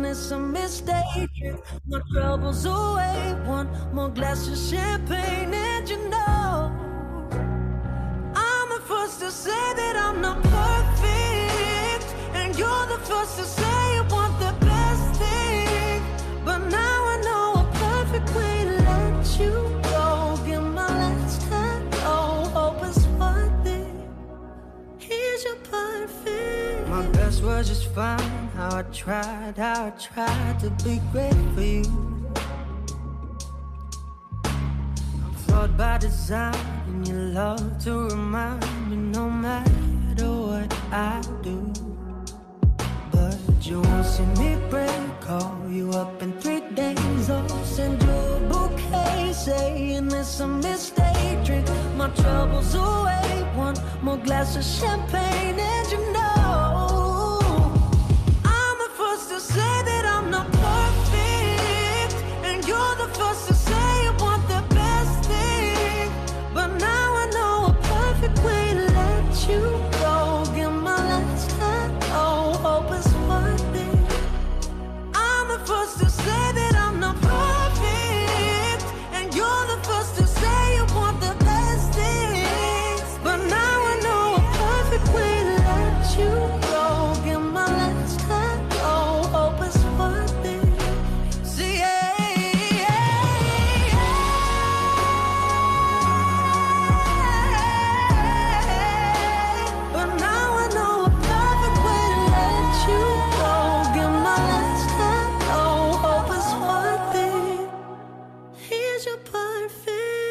and it's a mistake. Drink my troubles away, one more glass of champagne, and you know I'm the first to say that I'm not perfect, and you're the first to say you want the best thing. But now I know a perfect way to let you go. Give my last hello, hope it's worth it. Here's your perfect. My best was just fine. How I tried to be great for you. I'm flawed by design, and you love to remind me no matter what I do. But you won't see me break, call you up in 3 days. I'll send you a bouquet, saying it's a mistake. Drink my troubles away, one more glass of champagne, and you know I'm the first to say that I'm not perfect, and you're the first to say you want the best thing. But now I know a perfect way to let you go. Give my last hello, hope it's worth it. I'm the first to say that I'm not perfect, and you're the first to say you want the best things. But now I know a perfect way to let you go. Give my last hello, hope it's worth it. See, but now I know a perfect way to let you go. Give my last hello, hope it's worth it. Here's your perfect.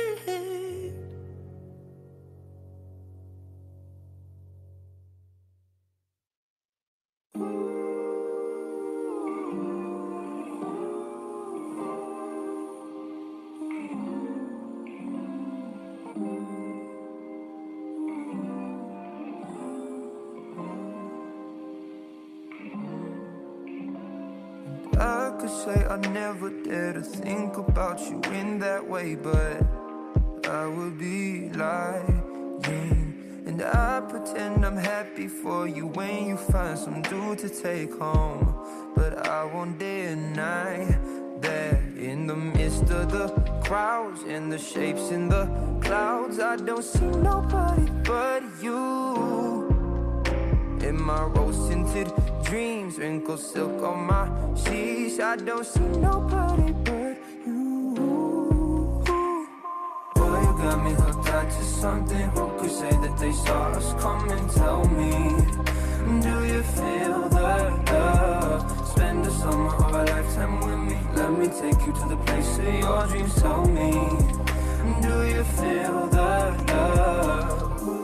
I could say I never dare to think about you in that way, but I would be lying. And I pretend I'm happy for you when you find some dude to take home. But I won't deny that in the midst of the crowds and the shapes in the clouds, I don't see nobody but you. In my rose-tinted dreams, wrinkled silk on my sheets, I don't see nobody but you. Boy, you got me hooked on to something. Who could say that they saw us coming? Tell me, do you feel the love? Spend the summer of a lifetime with me. Let me take you to the place of your dreams. Tell me, do you feel the love?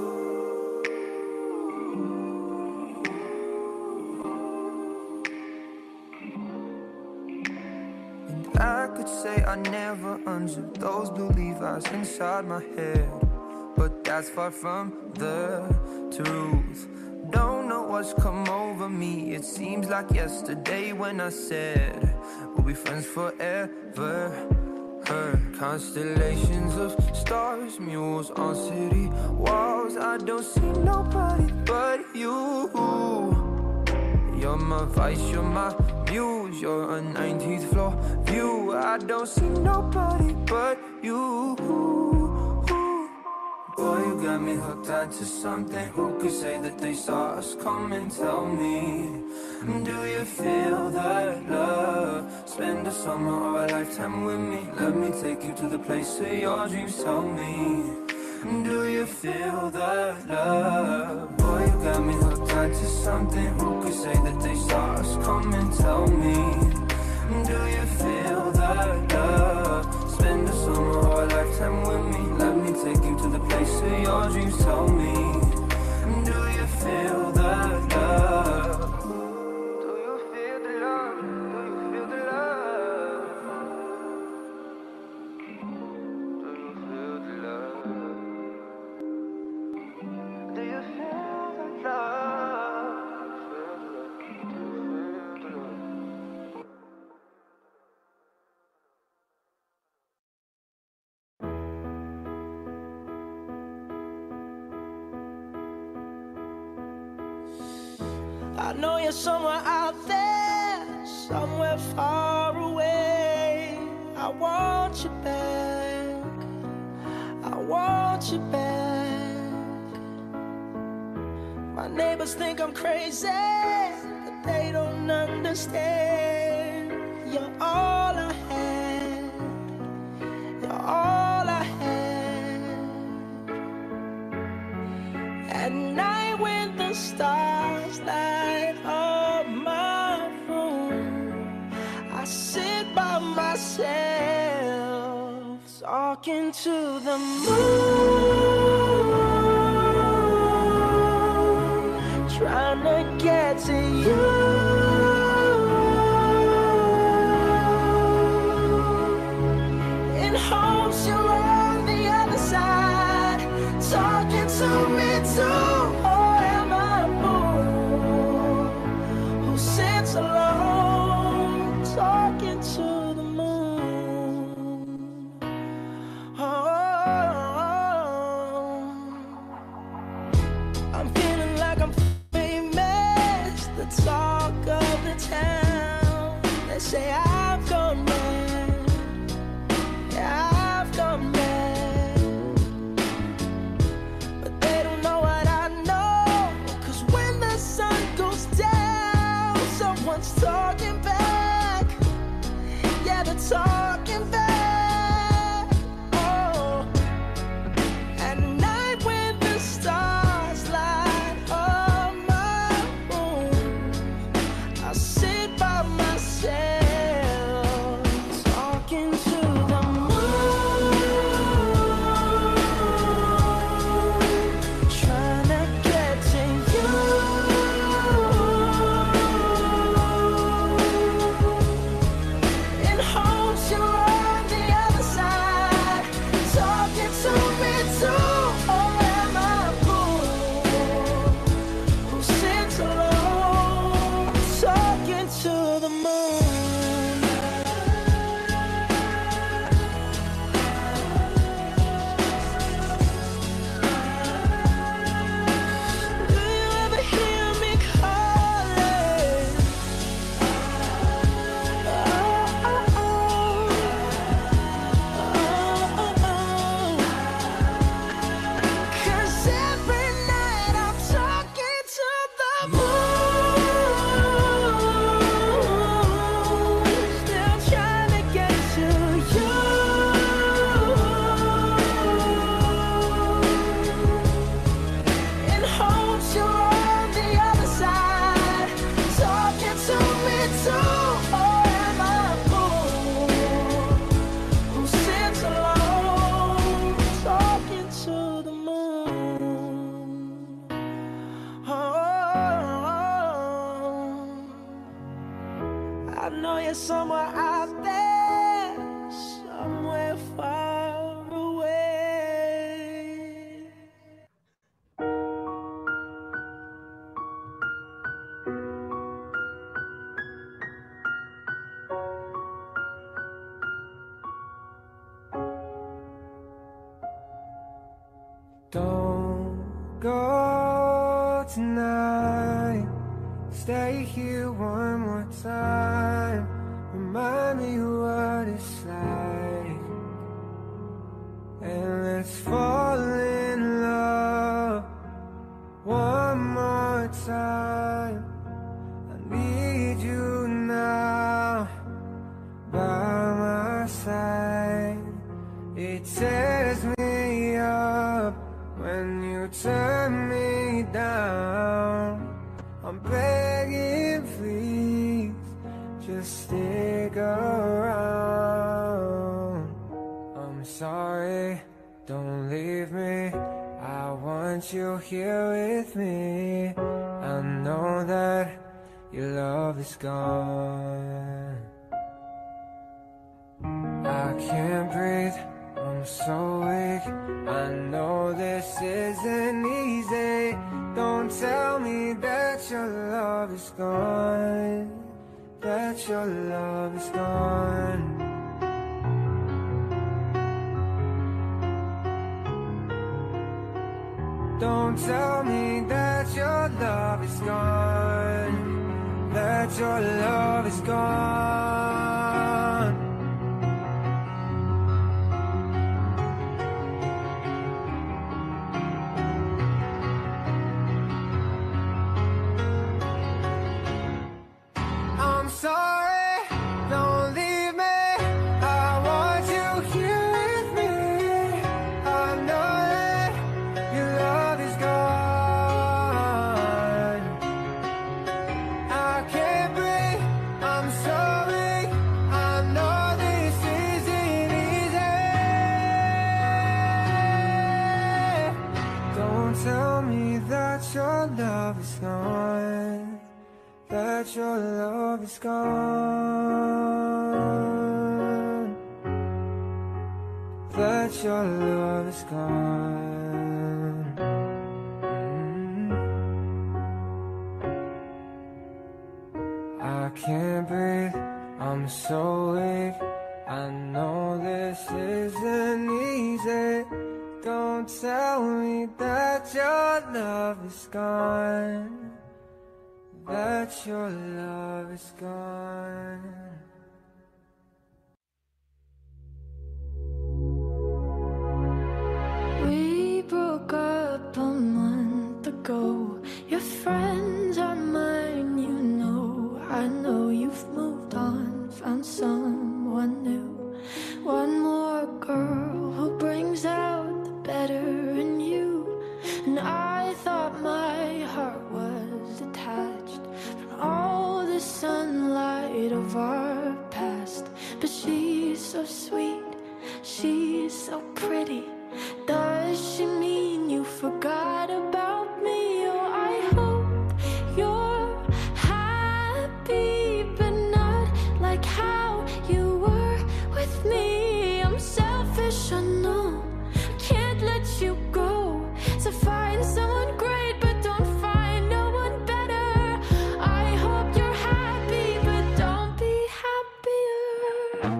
I could say I never unzipped those blue Levi's inside my head, but that's far from the truth. Don't know what's come over me. It seems like yesterday when I said we'll be friends forever. Constellations of stars, mules on city walls. I don't see nobody but you. You're my vice, you're my muse, you're a 19th floor view. I don't see nobody but you. Boy, you got me hooked onto something. Who could say that they saw us coming? Tell me, do you feel that love? Spend the summer or a lifetime with me. Let me take you to the place of your dreams. Tell me, do you feel that love? Boy, you got me hooked onto something. Who could say that they saw us coming? Tell me, do you feel that love? Spend the summer or a lifetime with me. Let me take you to the place of your dreams. Tell me, do you feel that love? Do you feel the love? Do you feel the love? Do you feel the love? Do you feel the love? Do you feel the love? I know you're somewhere out there, somewhere far away. I want you back, I want you back. My neighbors think I'm crazy, but they don't understand. You're all I had, you're all I had. At night when the stars light up my room, I sit by myself, talking to the moon, trying to get to you. In hopes you're on the other side, talking to me too. Or am I a fool who sits alone, talking to the moon? Oh, I'm feeling like I'm famous, the talk of the town. They say I've gone mad, yeah, I've gone mad. But they don't know what I know, 'cause when the sun goes down, someone's talking back. Yeah, they're talking back. Oh, at night when the stars light up my room, I sit by myself, talking to the moon, trying to get to you. In hopes you're on the other side, talking to me too. Or am I a fool who sits alone, talking to the moon? Do you ever hear me calling? Oh, oh, oh. Oh, oh, oh. 'Cause every night I'm talking to the moon, still trying to get to you. In hopes you're on the other side, talking to me too. Or am I a fool who sits alone, talking to the moon? Oh, I know you're somewhere out there, somewhere far away. Don't go tonight. Stay here one more time. Remind me what it's like. And let's fall in love one more time. I need you now by my side. It tears me up when you turn me down. I'm begging, please, just stick around. I'm sorry, don't leave me. I want you here with me. I know that your love is gone. I can't breathe, I'm so weak. I know this isn't easy. Don't tell me that your love is gone, that your love is gone. Don't tell me that your love is gone, that that your love is gone. I'm sorry, don't leave me. I want you here with me. I know that your love is gone. I can't breathe, I'm sorry. I know this isn't easy. Don't tell me that your love is gone. That your love is gone. That your love is gone. I can't breathe, I'm so weak. I know this isn't easy. Don't tell me that your love is gone. That your love is gone. We broke up a month ago. Your friends are mine, you know. I know you've moved on, found someone new. One more girl who brings out the better in you. And I thought my heart was detached from all the sunlight of our past. But she's so sweet, she's so pretty. Does she mean you forgot about me? Oh, I hope you're happy, but not like how you were with me. I'm selfish, I know, I can't let you go. So find someone great, but don't find no one better. I hope you're happy, but don't be happier.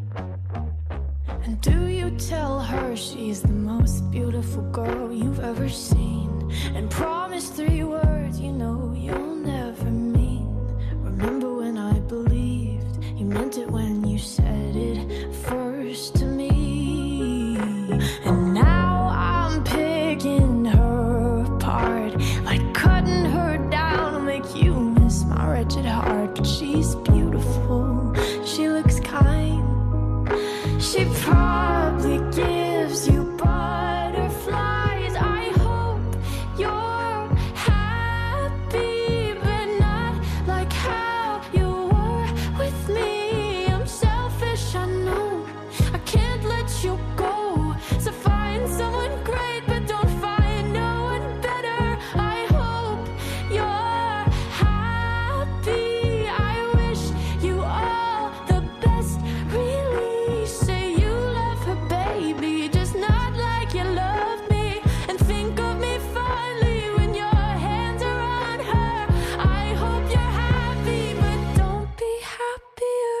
And do you tell her she's the most beautiful girl you've ever seen? And promise 3 words you know you'll never mean. Remember when I believed you meant it when you said it first to me. And now I'm picking her apart, like cutting her down to make you miss my wretched heart. But she's beautiful, she looks kind, she probably gives you butterflies. I hope you're happy, but not like how you were with me. I'm selfish, I know, I can't let you go. So find someone great, but don't find no one better. I hope you're happy. I wish you all the best, really. Say you love her, baby, just not like you love me. And think of me fondly when your hands are on her. I hope you're happy, but don't be happier.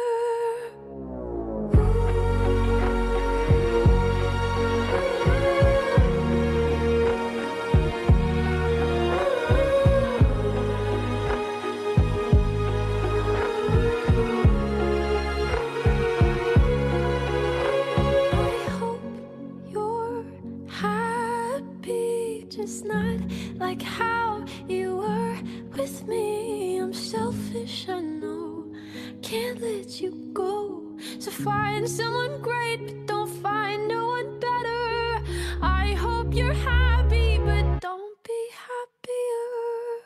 I hope you're happy, just not like how you were with me. I'm selfish, I know, can't let you go. So find someone great, but don't find no one better. I hope you're happy, but don't be happier.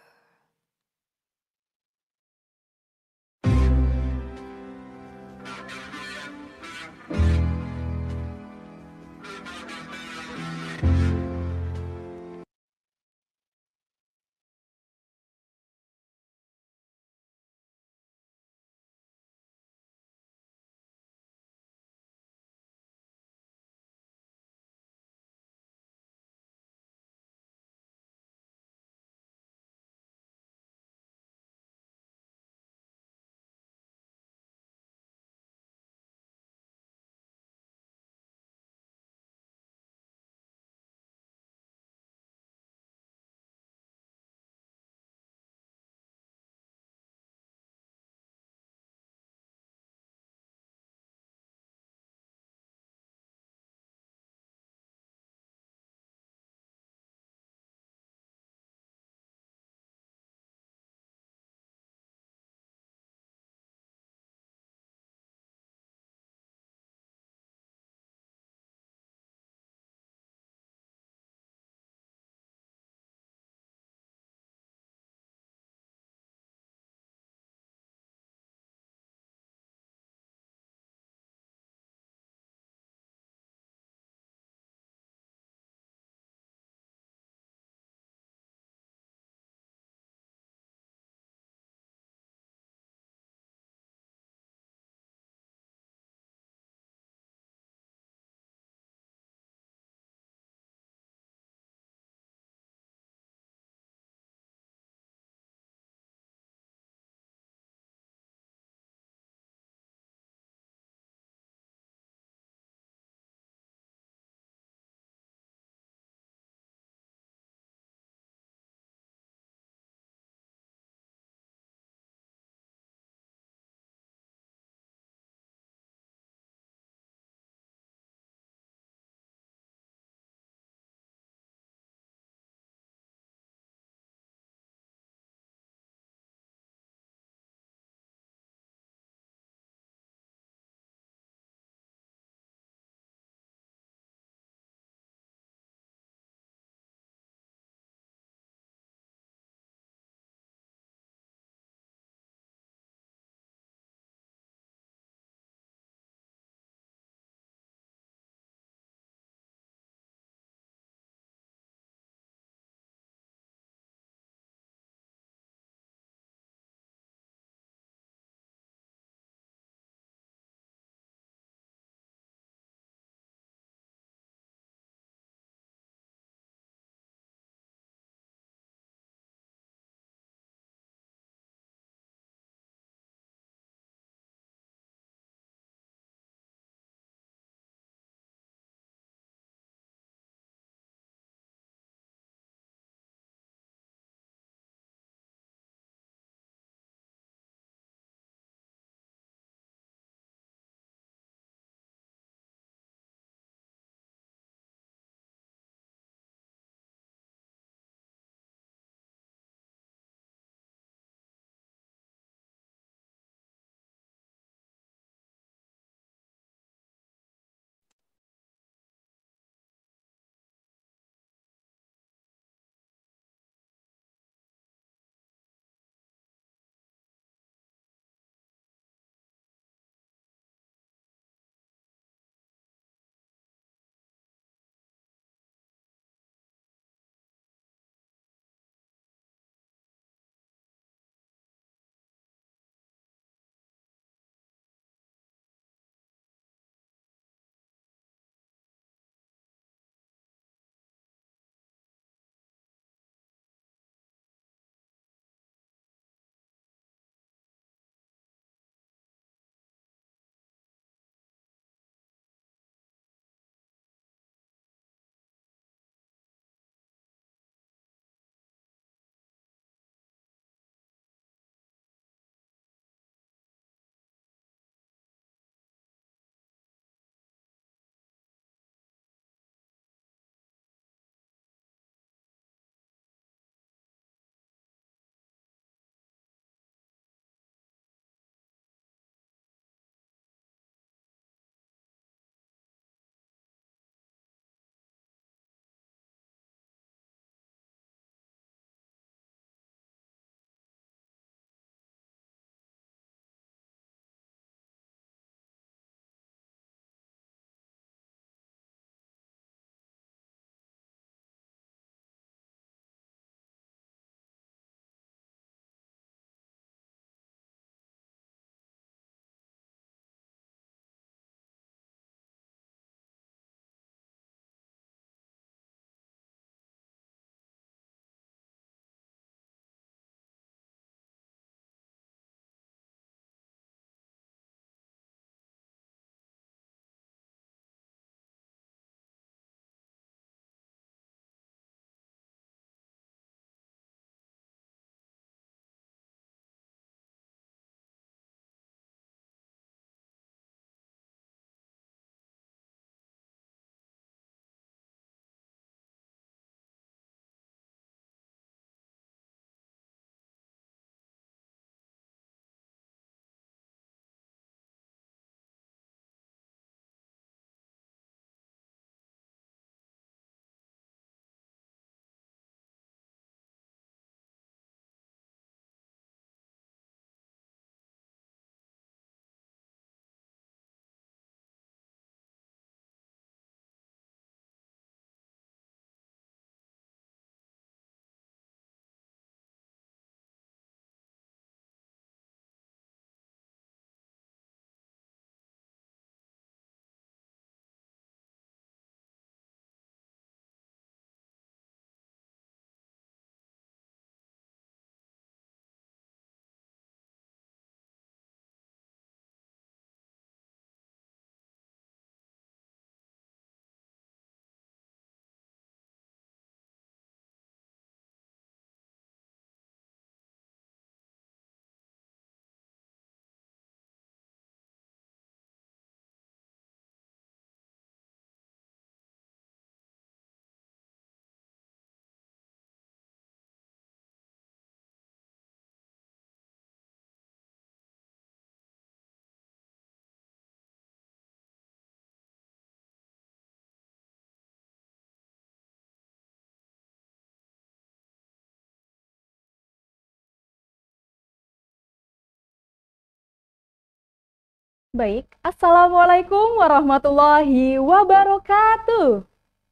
Baik, Assalamualaikum warahmatullahi wabarakatuh.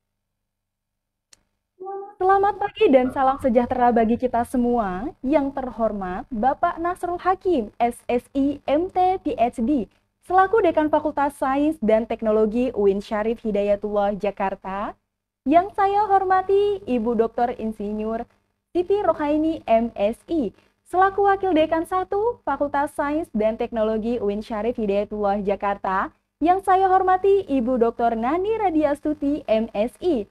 Selamat pagi dan salam sejahtera bagi kita semua. Yang terhormat Bapak Nasrul Hakim, SSI, MT, PhD, selaku Dekan Fakultas Sains dan Teknologi UIN Syarif Hidayatullah Jakarta. Yang saya hormati Ibu Dr. Insinyur Siti Rohaini, MSI, selaku Wakil Dekan 1 Fakultas Sains dan Teknologi UIN Syarif Hidayatullah Jakarta. Yang saya hormati Ibu Dr. Nani Radiastuti, MSI,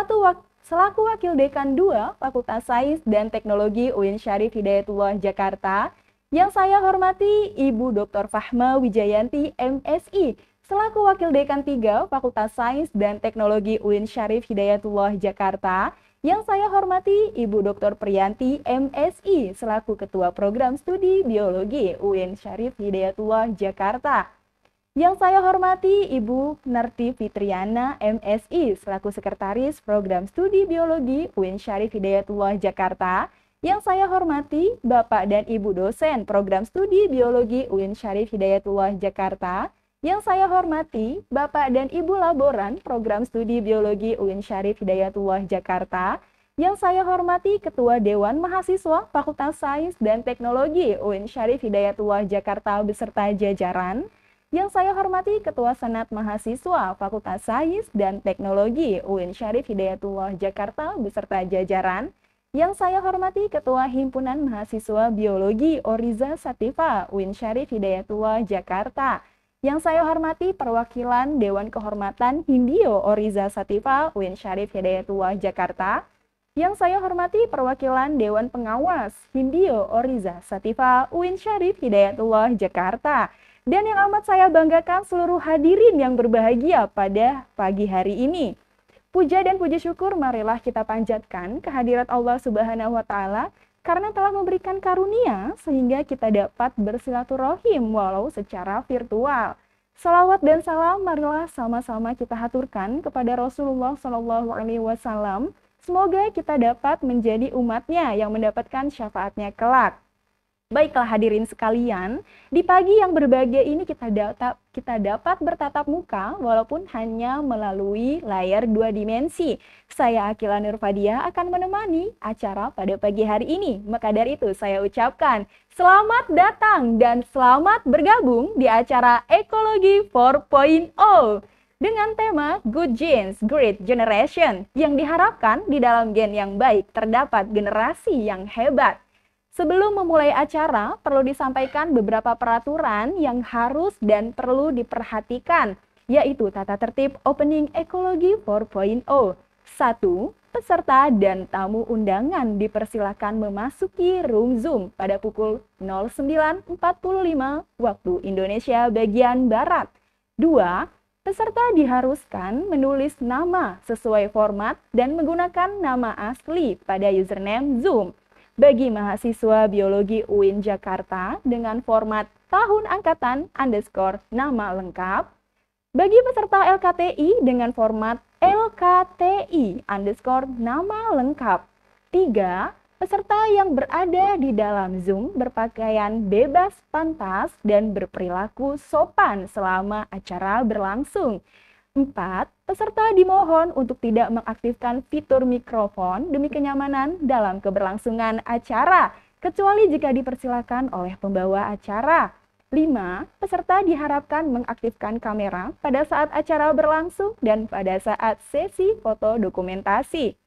selaku Wakil Dekan 2 Fakultas Sains dan Teknologi UIN Syarif Hidayatullah Jakarta. Yang saya hormati Ibu Dr. Fahma Wijayanti, MSI, selaku Wakil Dekan 3 Fakultas Sains dan Teknologi UIN Syarif Hidayatullah Jakarta. Yang saya hormati Ibu Dr. Priyanti, MSI, selaku Ketua Program Studi Biologi UIN Syarif Hidayatullah Jakarta. Yang saya hormati Ibu Narti Fitriana, MSI, selaku Sekretaris Program Studi Biologi UIN Syarif Hidayatullah Jakarta. Yang saya hormati Bapak dan Ibu dosen Program Studi Biologi UIN Syarif Hidayatullah Jakarta. Yang saya hormati Bapak dan Ibu laboran Program Studi Biologi UIN Syarif Hidayatullah Jakarta. Yang saya hormati Ketua Dewan Mahasiswa Fakultas Sains dan Teknologi UIN Syarif Hidayatullah Jakarta beserta jajaran. Yang saya hormati Ketua Senat Mahasiswa Fakultas Sains dan Teknologi UIN Syarif Hidayatullah Jakarta beserta jajaran. Yang saya hormati Ketua Himpunan Mahasiswa Biologi Oriza Sativa UIN Syarif Hidayatullah Jakarta. Yang saya hormati perwakilan Dewan Kehormatan Hindio Oriza Sativa UIN Syarif Hidayatullah Jakarta. Yang saya hormati perwakilan Dewan Pengawas Hindio Oriza Sativa UIN Syarif Hidayatullah Jakarta. Dan yang amat saya banggakan seluruh hadirin yang berbahagia pada pagi hari ini. Puja dan puji syukur marilah kita panjatkan kehadirat Allah Subhanahu wa Ta'ala karena telah memberikan karunia sehingga kita dapat bersilaturahim walau secara virtual. Salawat dan salam marilah sama-sama kita haturkan kepada Rasulullah Shallallahu Alaihi Wasallam. Semoga kita dapat menjadi umatnya yang mendapatkan syafaatnya kelak. Baiklah hadirin sekalian, di pagi yang berbahagia ini kita dapat bertatap muka walaupun hanya melalui layar 2 dimensi. Saya Akila Nurfadia akan menemani acara pada pagi hari ini. Maka dari itu saya ucapkan selamat datang dan selamat bergabung di acara Ekologi 4.0 dengan tema Good Genes, Great Generation yang diharapkan di dalam gen yang baik terdapat generasi yang hebat. Sebelum memulai acara, perlu disampaikan beberapa peraturan yang harus dan perlu diperhatikan, yaitu tata tertib opening Ekologi 4.0. 1. Peserta dan tamu undangan dipersilakan memasuki room Zoom pada pukul 09.45 waktu Indonesia bagian Barat. 2. Peserta diharuskan menulis nama sesuai format dan menggunakan nama asli pada username Zoom. Bagi mahasiswa biologi UIN Jakarta dengan format tahun angkatan _ nama lengkap. Bagi peserta LKTI dengan format LKTI _ nama lengkap. 3. Peserta yang berada di dalam Zoom berpakaian bebas pantas dan berperilaku sopan selama acara berlangsung. 4. Peserta dimohon untuk tidak mengaktifkan fitur mikrofon demi kenyamanan dalam keberlangsungan acara, kecuali jika dipersilakan oleh pembawa acara. 5. Peserta diharapkan mengaktifkan kamera pada saat acara berlangsung dan pada saat sesi foto dokumentasi.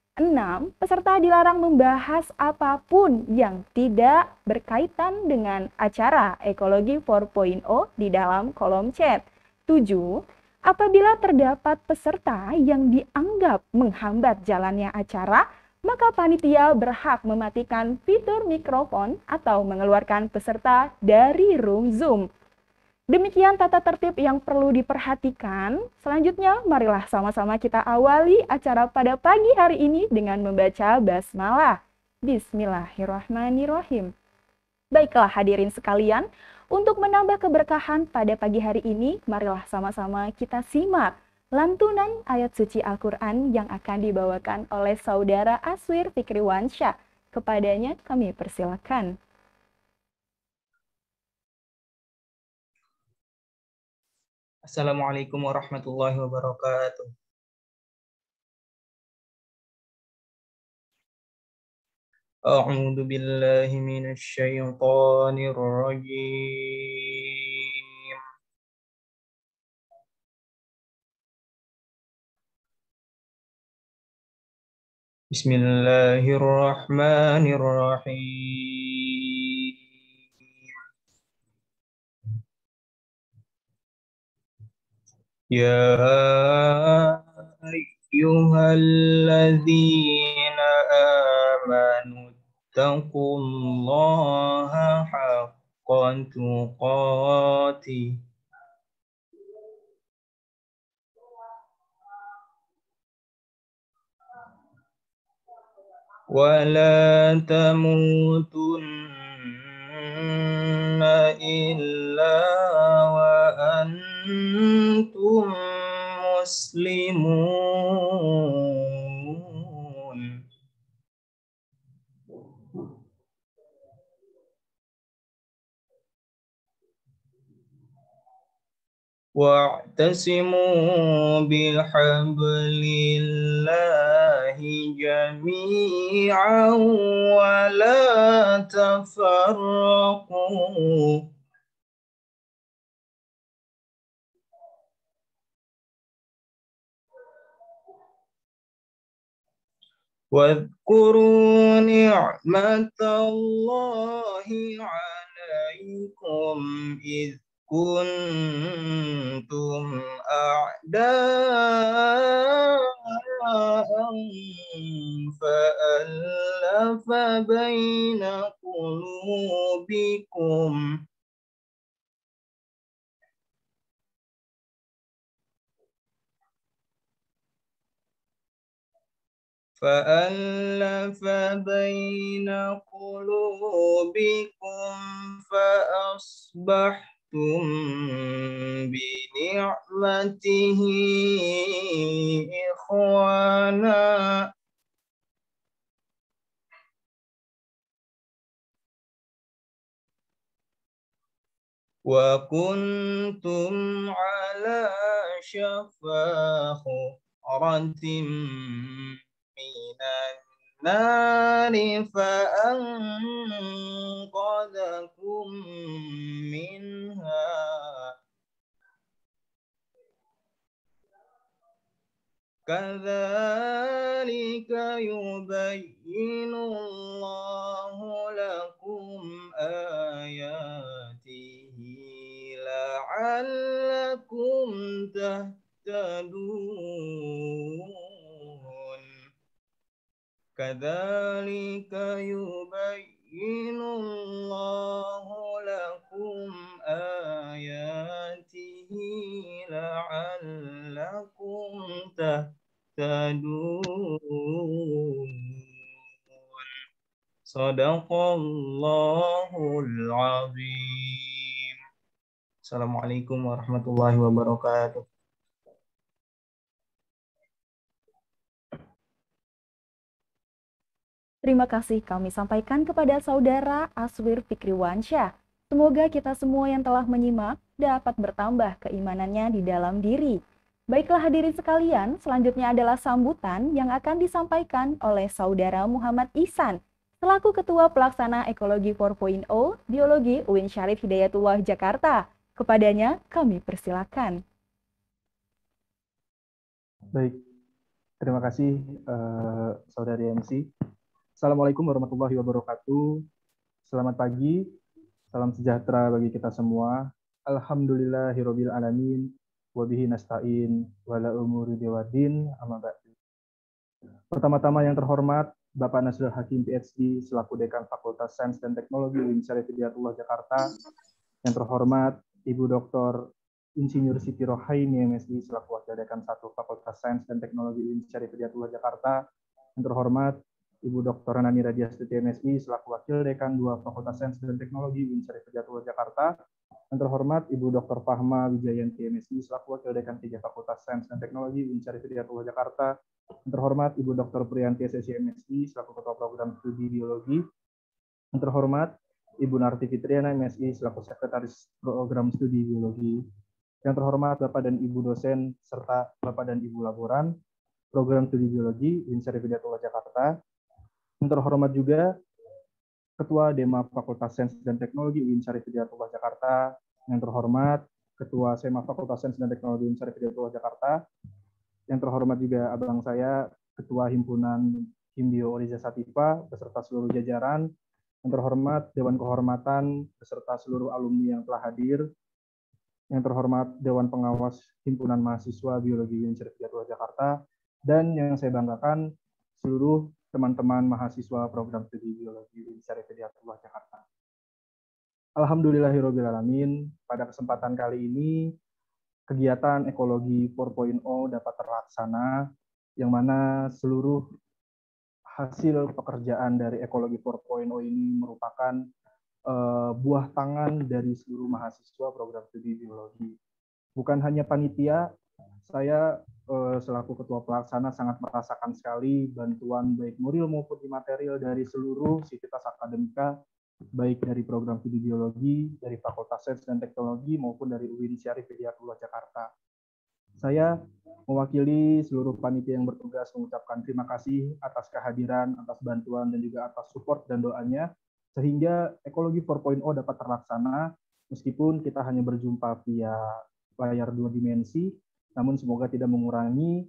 6. Peserta dilarang membahas apapun yang tidak berkaitan dengan acara Ekologi 4.0 di dalam kolom chat. 7. Apabila terdapat peserta yang dianggap menghambat jalannya acara, maka panitia berhak mematikan fitur mikrofon atau mengeluarkan peserta dari room Zoom. Demikian tata tertib yang perlu diperhatikan. Selanjutnya, marilah sama-sama kita awali acara pada pagi hari ini dengan membaca basmalah. Bismillahirrahmanirrahim. Baiklah hadirin sekalian, untuk menambah keberkahan pada pagi hari ini, marilah sama-sama kita simak lantunan ayat suci Al-Quran yang akan dibawakan oleh Saudara Aswir Fikriwansyah. Kepadanya kami persilakan. Assalamualaikum warahmatullahi wabarakatuh. A'udzu billahi minasy syaithanir rajim. Bismillahirrahmanirrahim. Ya ayyuhalladzina amanu taqullaha haqqa tuqatih wa la tamutunna illa wa antum muslimun. واعتصموا بحبل الله جميعا ولا تفرقوا واذكروا نعمة الله عليكم إذ كنتم أعداء فألف بين قلوبكم فأصبحتم بنعمته إخوانا وكنتم على شفا حفرة من النار فأنقذكم منها كذلك يبين الله لكم آياته لعلكم تهتدون كذلك يبين الله لكم آياته لعلكم تهتدون Sadaqallahul azim. Assalamualaikum warahmatullahi wabarakatuh. Terima kasih kami sampaikan kepada Saudara Aswir Fikriwansyah. Semoga kita semua yang telah menyimak dapat bertambah keimanannya di dalam diri. Baiklah hadirin sekalian, selanjutnya adalah sambutan yang akan disampaikan oleh Saudara Muhammad Ihsan, selaku Ketua Pelaksana Ekologi 4.0 Biologi UIN Syarif Hidayatullah Jakarta. Kepadanya kami persilakan. Baik, terima kasih Saudari MC. Assalamualaikum warahmatullahi wabarakatuh. Selamat pagi, salam sejahtera bagi kita semua. Alhamdulillahirabbil alamin, wa bihi nasta'in, wala umuri biwaddin, amma ba'du. Pertama-tama yang terhormat Bapak Nasrul Hakim PhD selaku Dekan Fakultas Sains dan Teknologi UIN Syarif Hidayatullah Jakarta. Yang terhormat Ibu Dr. Insinyur Siti Rohaini MSI selaku Wakil Dekan 1 Fakultas Sains dan Teknologi UIN Syarif Hidayatullah Jakarta. Yang terhormat Ibu Dr. Nani Radiastuti MSI selaku Wakil Dekan 2 Fakultas Sains dan Teknologi UIN Syarif Hidayatullah Jakarta. Yang terhormat Ibu Dr. Fahma Wijayanti MSI selaku Wakil Dekan 3 Fakultas Sains dan Teknologi UIN Syarif Hidayatullah Jakarta. Yang terhormat Ibu Dr. Priyanti SSI MSI selaku Ketua Program Studi Biologi. Yang terhormat Ibu Narti Fitriana MSI selaku Sekretaris Program Studi Biologi. Yang terhormat Bapak dan Ibu dosen serta Bapak dan Ibu laboran Program Studi Biologi UIN Syarif Hidayatullah Jakarta. Yang terhormat juga Ketua Dema Fakultas Sains dan Teknologi UIN Syarif Hidayatullah Jakarta. Yang terhormat Ketua SEMA Fakultas Sains dan Teknologi UIN Syarif Hidayatullah Jakarta. Yang terhormat juga abang saya, Ketua Himpunan Himbio Oriza Sativa beserta seluruh jajaran. Yang terhormat Dewan Kehormatan beserta seluruh alumni yang telah hadir. Yang terhormat Dewan Pengawas Himpunan Mahasiswa Biologi UIN Syarif Hidayatullah Jakarta. Dan yang saya banggakan seluruh teman-teman mahasiswa program studi biologi UIN Syarif Hidayatullah Jakarta. Alhamdulillahirrabbilalamin, pada kesempatan kali ini kegiatan ekologi 4.0 dapat terlaksana, yang mana seluruh hasil pekerjaan dari ekologi 4.0 ini merupakan buah tangan dari seluruh mahasiswa program studi biologi. Bukan hanya panitia, saya selaku ketua pelaksana sangat merasakan sekali bantuan baik moral maupun imaterial dari seluruh sivitas akademika, baik dari program studi biologi, dari Fakultas Sains dan Teknologi, maupun dari UIN Syarif Hidayatullah Jakarta. Saya mewakili seluruh panitia yang bertugas mengucapkan terima kasih atas kehadiran, atas bantuan, dan juga atas support dan doanya, sehingga ekologi 4.0 dapat terlaksana, meskipun kita hanya berjumpa via layar 2 dimensi, namun semoga tidak mengurangi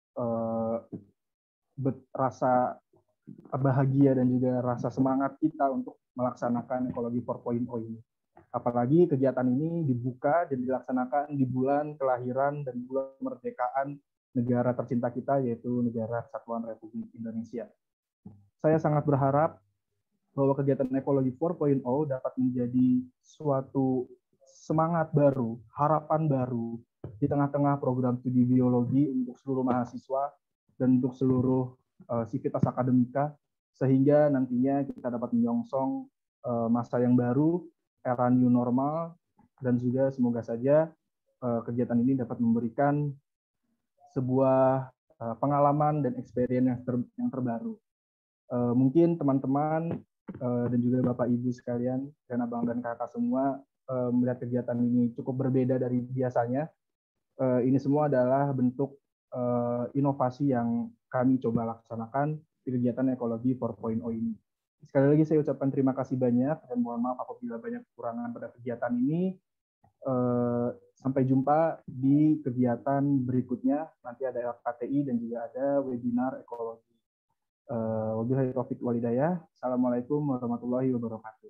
rasa bahagia dan juga rasa semangat kita untuk melaksanakan ekologi 4.0 ini. Apalagi kegiatan ini dibuka dan dilaksanakan di bulan kelahiran dan bulan kemerdekaan negara tercinta kita, yaitu Negara Kesatuan Republik Indonesia. Saya sangat berharap bahwa kegiatan ekologi 4.0 dapat menjadi suatu semangat baru, harapan baru di tengah-tengah program studi biologi untuk seluruh mahasiswa dan untuk seluruh sivitas akademika, sehingga nantinya kita dapat menyongsong masa yang baru, era new normal, dan juga semoga saja kegiatan ini dapat memberikan sebuah pengalaman dan experience yang terbaru. Mungkin teman-teman dan juga Bapak Ibu sekalian dan abang dan kakak semua melihat kegiatan ini cukup berbeda dari biasanya. Ini semua adalah bentuk inovasi yang kami coba laksanakan di kegiatan ekologi 4.0 ini. Sekali lagi saya ucapkan terima kasih banyak dan mohon maaf apabila banyak kekurangan pada kegiatan ini. Sampai jumpa di kegiatan berikutnya. Nanti ada LKTI dan juga ada webinar ekologi. Wabillahi taufiq wal hidayah. Assalamualaikum warahmatullahi wabarakatuh.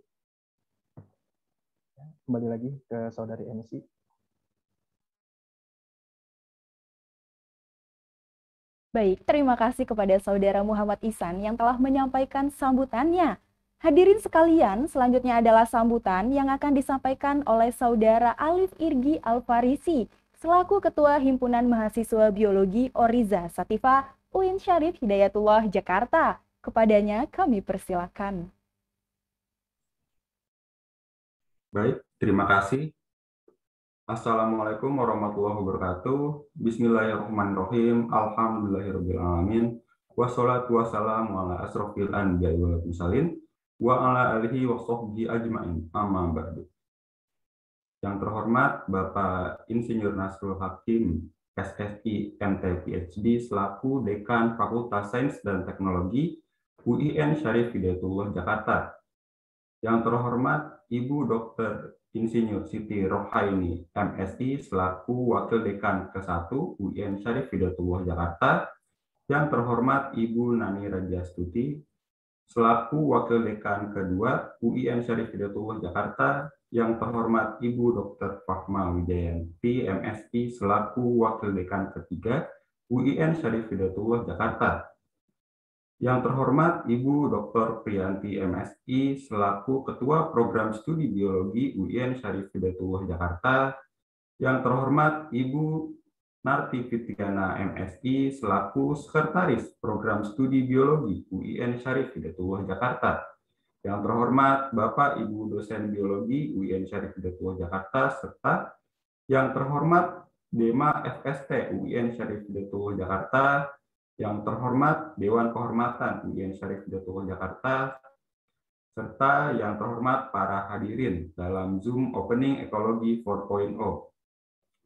Kembali lagi ke saudari MC. Baik, terima kasih kepada Saudara Muhammad Ihsan yang telah menyampaikan sambutannya. Hadirin sekalian, selanjutnya adalah sambutan yang akan disampaikan oleh Saudara Alif Irgi Alfarisi, selaku Ketua Himpunan Mahasiswa Biologi Oriza Sativa UIN Syarif Hidayatullah Jakarta. Kepadanya kami persilakan. Baik, terima kasih. Assalamualaikum warahmatullahi wabarakatuh. Bismillahirrahmanirrahim. Alhamdulillahirrahmanirrahim. Wassalatu wassalamu ala asrofil anbiya'i wal mursalin wa ala alihi wa sahbihi ajma'in. Amma ba'du. Yang terhormat Bapak Insinyur Nasrul Hakim, SSI MT PhD selaku Dekan Fakultas Sains dan Teknologi UIN Syarif Hidayatullah Jakarta. Yang terhormat Ibu Dr. Insinyur Siti Rohaini, MSI, selaku Wakil Dekan ke-1 UIN Syarif Hidayatullah Jakarta. Yang terhormat Ibu Nani Radiastuti, selaku Wakil Dekan ke-2 UIN Syarif Hidayatullah Jakarta. Yang terhormat Ibu Dr. Fahma Wijayanti, MSI, selaku Wakil Dekan ke-3 UIN Syarif Hidayatullah Jakarta. Yang terhormat Ibu Dr. Priyanti MSI selaku Ketua Program Studi Biologi UIN Syarif Hidayatullah Jakarta. Yang terhormat Ibu Narti Fitriana MSI selaku Sekretaris Program Studi Biologi UIN Syarif Hidayatullah Jakarta. Yang terhormat Bapak Ibu Dosen Biologi UIN Syarif Hidayatullah Jakarta serta yang terhormat Dema FST UIN Syarif Hidayatullah Jakarta. Yang terhormat Dewan Kehormatan UIN Syarif Hidayatullah Jakarta, serta yang terhormat para hadirin dalam Zoom Opening Ekologi 4.0.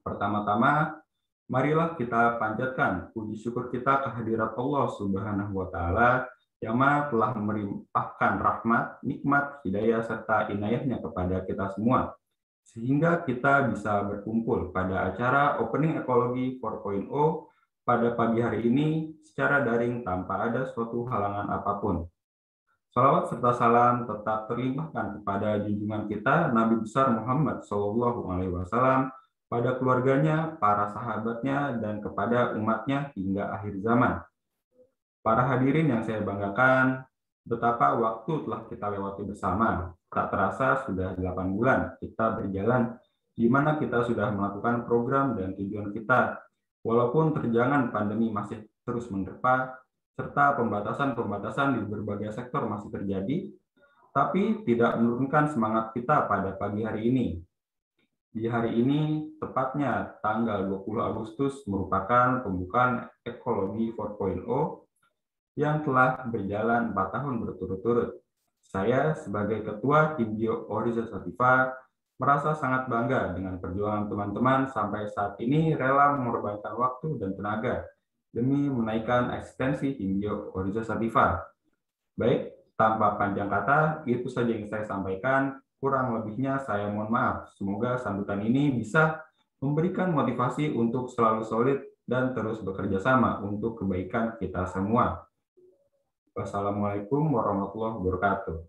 Pertama-tama, marilah kita panjatkan puji syukur kita kehadirat Allah Subhanahu wa Ta'ala yang Maha telah melimpahkan rahmat, nikmat, hidayah, serta inayahnya kepada kita semua, sehingga kita bisa berkumpul pada acara Opening Ekologi 4.0 pada pagi hari ini secara daring tanpa ada suatu halangan apapun. Salawat serta salam tetap terlimpahkan kepada junjungan kita Nabi besar Muhammad SAW, pada keluarganya, para sahabatnya, dan kepada umatnya hingga akhir zaman. Para hadirin yang saya banggakan, betapa waktu telah kita lewati bersama. Tak terasa sudah 8 bulan kita berjalan, di mana kita sudah melakukan program dan tujuan kita. Walaupun terjangan pandemi masih terus menerpa, serta pembatasan-pembatasan di berbagai sektor masih terjadi, tapi tidak menurunkan semangat kita pada pagi hari ini. Di hari ini, tepatnya tanggal 20 Agustus merupakan pembukaan Ekologi 4.0 yang telah berjalan 4 tahun berturut-turut. Saya sebagai Ketua Tim Bio Oriza Sativa merasa sangat bangga dengan perjuangan teman-teman sampai saat ini rela mengorbankan waktu dan tenaga demi menaikkan eksistensi Tim Bio Oriza Sativa. Baik, tanpa panjang kata, itu saja yang saya sampaikan. Kurang lebihnya saya mohon maaf. Semoga sambutan ini bisa memberikan motivasi untuk selalu solid dan terus bekerja sama untuk kebaikan kita semua. Wassalamualaikum warahmatullahi wabarakatuh.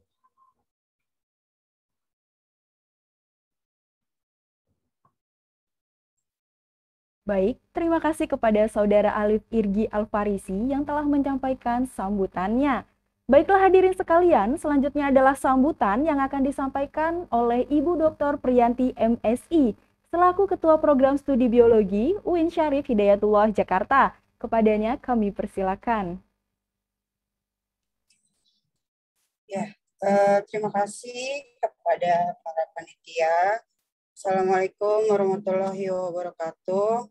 Baik, terima kasih kepada Saudara Alif Irgi Alfarisi yang telah menyampaikan sambutannya. Baiklah hadirin sekalian, selanjutnya adalah sambutan yang akan disampaikan oleh Ibu Dr. Priyanti MSI, selaku Ketua Program Studi Biologi UIN Syarif Hidayatullah Jakarta. Kepadanya kami persilakan. Ya, terima kasih kepada para panitia. Assalamualaikum warahmatullahi wabarakatuh.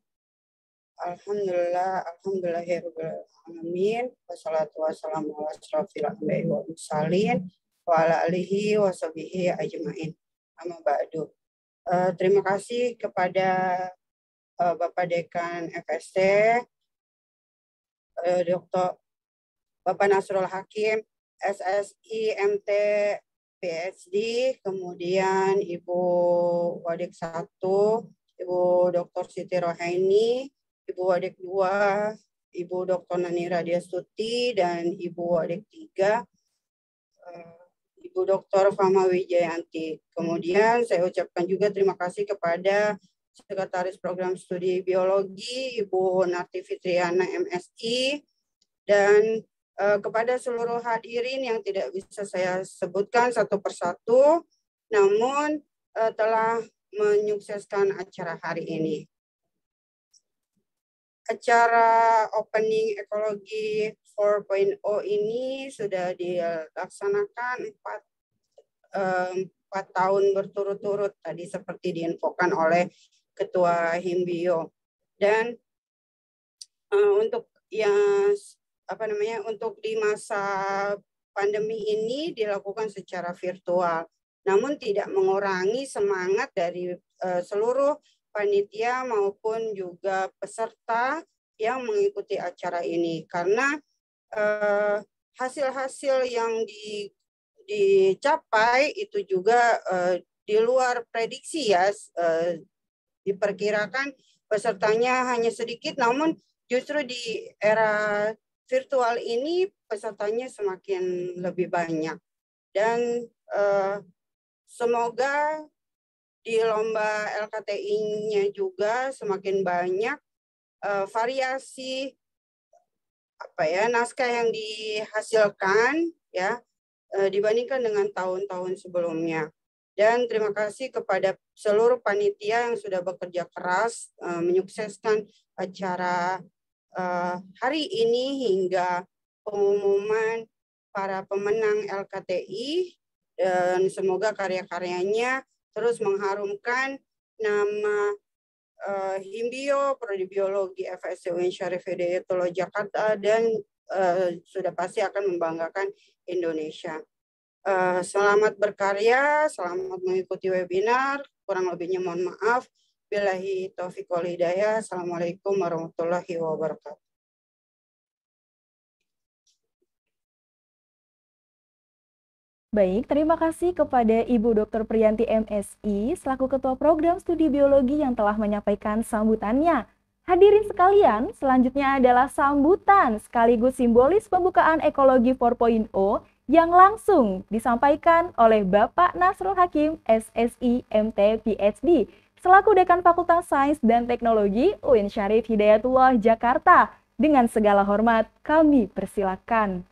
Alhamdulillahirrahmanirrahim. Wassalatu wassalamu ala asrofil anbiya'i wal mursalin wa ala alihi wa sahbihi ajma'in. Amma ba'du. Terima kasih kepada Bapak Dekan FST, Dr. Bapak Nasrul Hakim, SSI MT PhD, kemudian Ibu Wadik 1, Ibu Dr. Siti Rohaini, Ibu Wadik 2, Ibu Dr. Nani Radiastuti, dan Ibu Wadik 3, Ibu Dr. Fama Wijayanti. Kemudian saya ucapkan juga terima kasih kepada Sekretaris Program Studi Biologi, Ibu Narti Fitriana MSI, dan kepada seluruh hadirin yang tidak bisa saya sebutkan satu persatu, namun telah menyukseskan acara hari ini. Acara Opening Ekologi 4.0 ini sudah dilaksanakan 4 tahun berturut-turut tadi seperti diinfokan oleh Ketua Himbio. Dan untuk yang untuk di masa pandemi ini dilakukan secara virtual, namun tidak mengurangi semangat dari seluruh panitia maupun juga peserta yang mengikuti acara ini, karena hasil-hasil yang dicapai itu juga di luar prediksi ya. Diperkirakan pesertanya hanya sedikit, namun justru di era virtual ini pesertanya semakin lebih banyak. Dan semoga di lomba LKTI-nya juga semakin banyak variasi naskah yang dihasilkan ya dibandingkan dengan tahun-tahun sebelumnya. Dan terima kasih kepada seluruh panitia yang sudah bekerja keras menyukseskan acara hari ini hingga pengumuman para pemenang LKTI, dan semoga karya-karyanya terus mengharumkan nama Himbio, Prodi Biologi FSC UIN Syarif Hidayatullah Jakarta, dan sudah pasti akan membanggakan Indonesia. Selamat berkarya, selamat mengikuti webinar, kurang lebihnya mohon maaf. Billahi taufiq wal hidayah. Assalamualaikum warahmatullahi wabarakatuh. Baik, terima kasih kepada Ibu Dr. Priyanti MSI selaku Ketua Program Studi Biologi yang telah menyampaikan sambutannya. Hadirin sekalian, selanjutnya adalah sambutan sekaligus simbolis pembukaan Ekologi 4.0 yang langsung disampaikan oleh Bapak Nasrul Hakim, SSI, MT, PhD, selaku Dekan Fakultas Sains dan Teknologi UIN Syarif Hidayatullah, Jakarta. Dengan segala hormat, kami persilakan.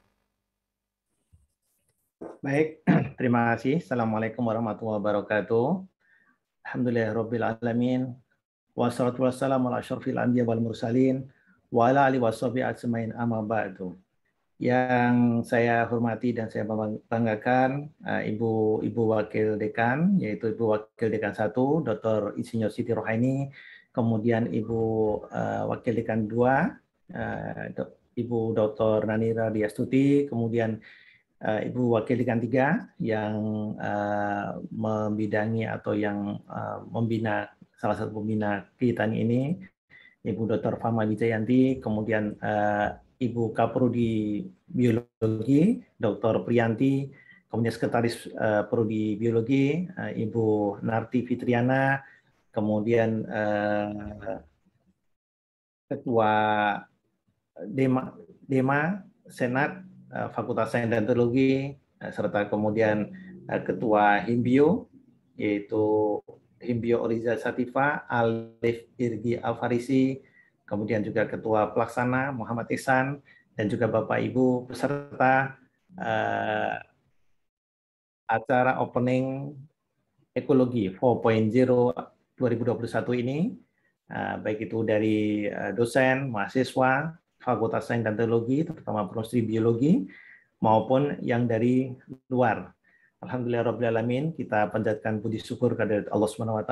Baik, terima kasih. Assalamualaikum warahmatullahi wabarakatuh. Alhamdulillahirabbil alamin. Wassalatu wassalamu ala asyrofil anbiya wal mursalin wa ala alihi washabihi ajmain, amma ba'du. Yang saya hormati dan saya banggakan Ibu Wakil Dekan, yaitu Ibu Wakil Dekan 1, Dr. Insinyur Siti Rohaini, kemudian Ibu Wakil Dekan 2, Ibu Dr. Nanira Diastuti, kemudian Ibu Wakil Dekan 3 yang membidangi atau yang membina, salah satu pembina kegiatan ini, Ibu Dr. Fama Wijayanti, kemudian Ibu Kaprodi Biologi, Dr. Priyanti, kemudian Sekretaris Prodi Biologi, Ibu Narti Fitriana, kemudian Ketua Dema Senat Fakultas Sains dan Teknologi, serta kemudian Ketua Himbio, yaitu Himbio Oriza Sativa, Alif Irgi Alfarisi, kemudian juga Ketua Pelaksana Muhammad Ihsan, dan juga Bapak Ibu peserta acara opening Ekologi 4.0 2021 ini, baik itu dari dosen, mahasiswa, Fakultas Sains dan Teknologi, terutama Prodi Biologi, maupun yang dari luar. Alhamdulillahirrahmanirrahim, kita panjatkan puji syukur kepada Allah SWT.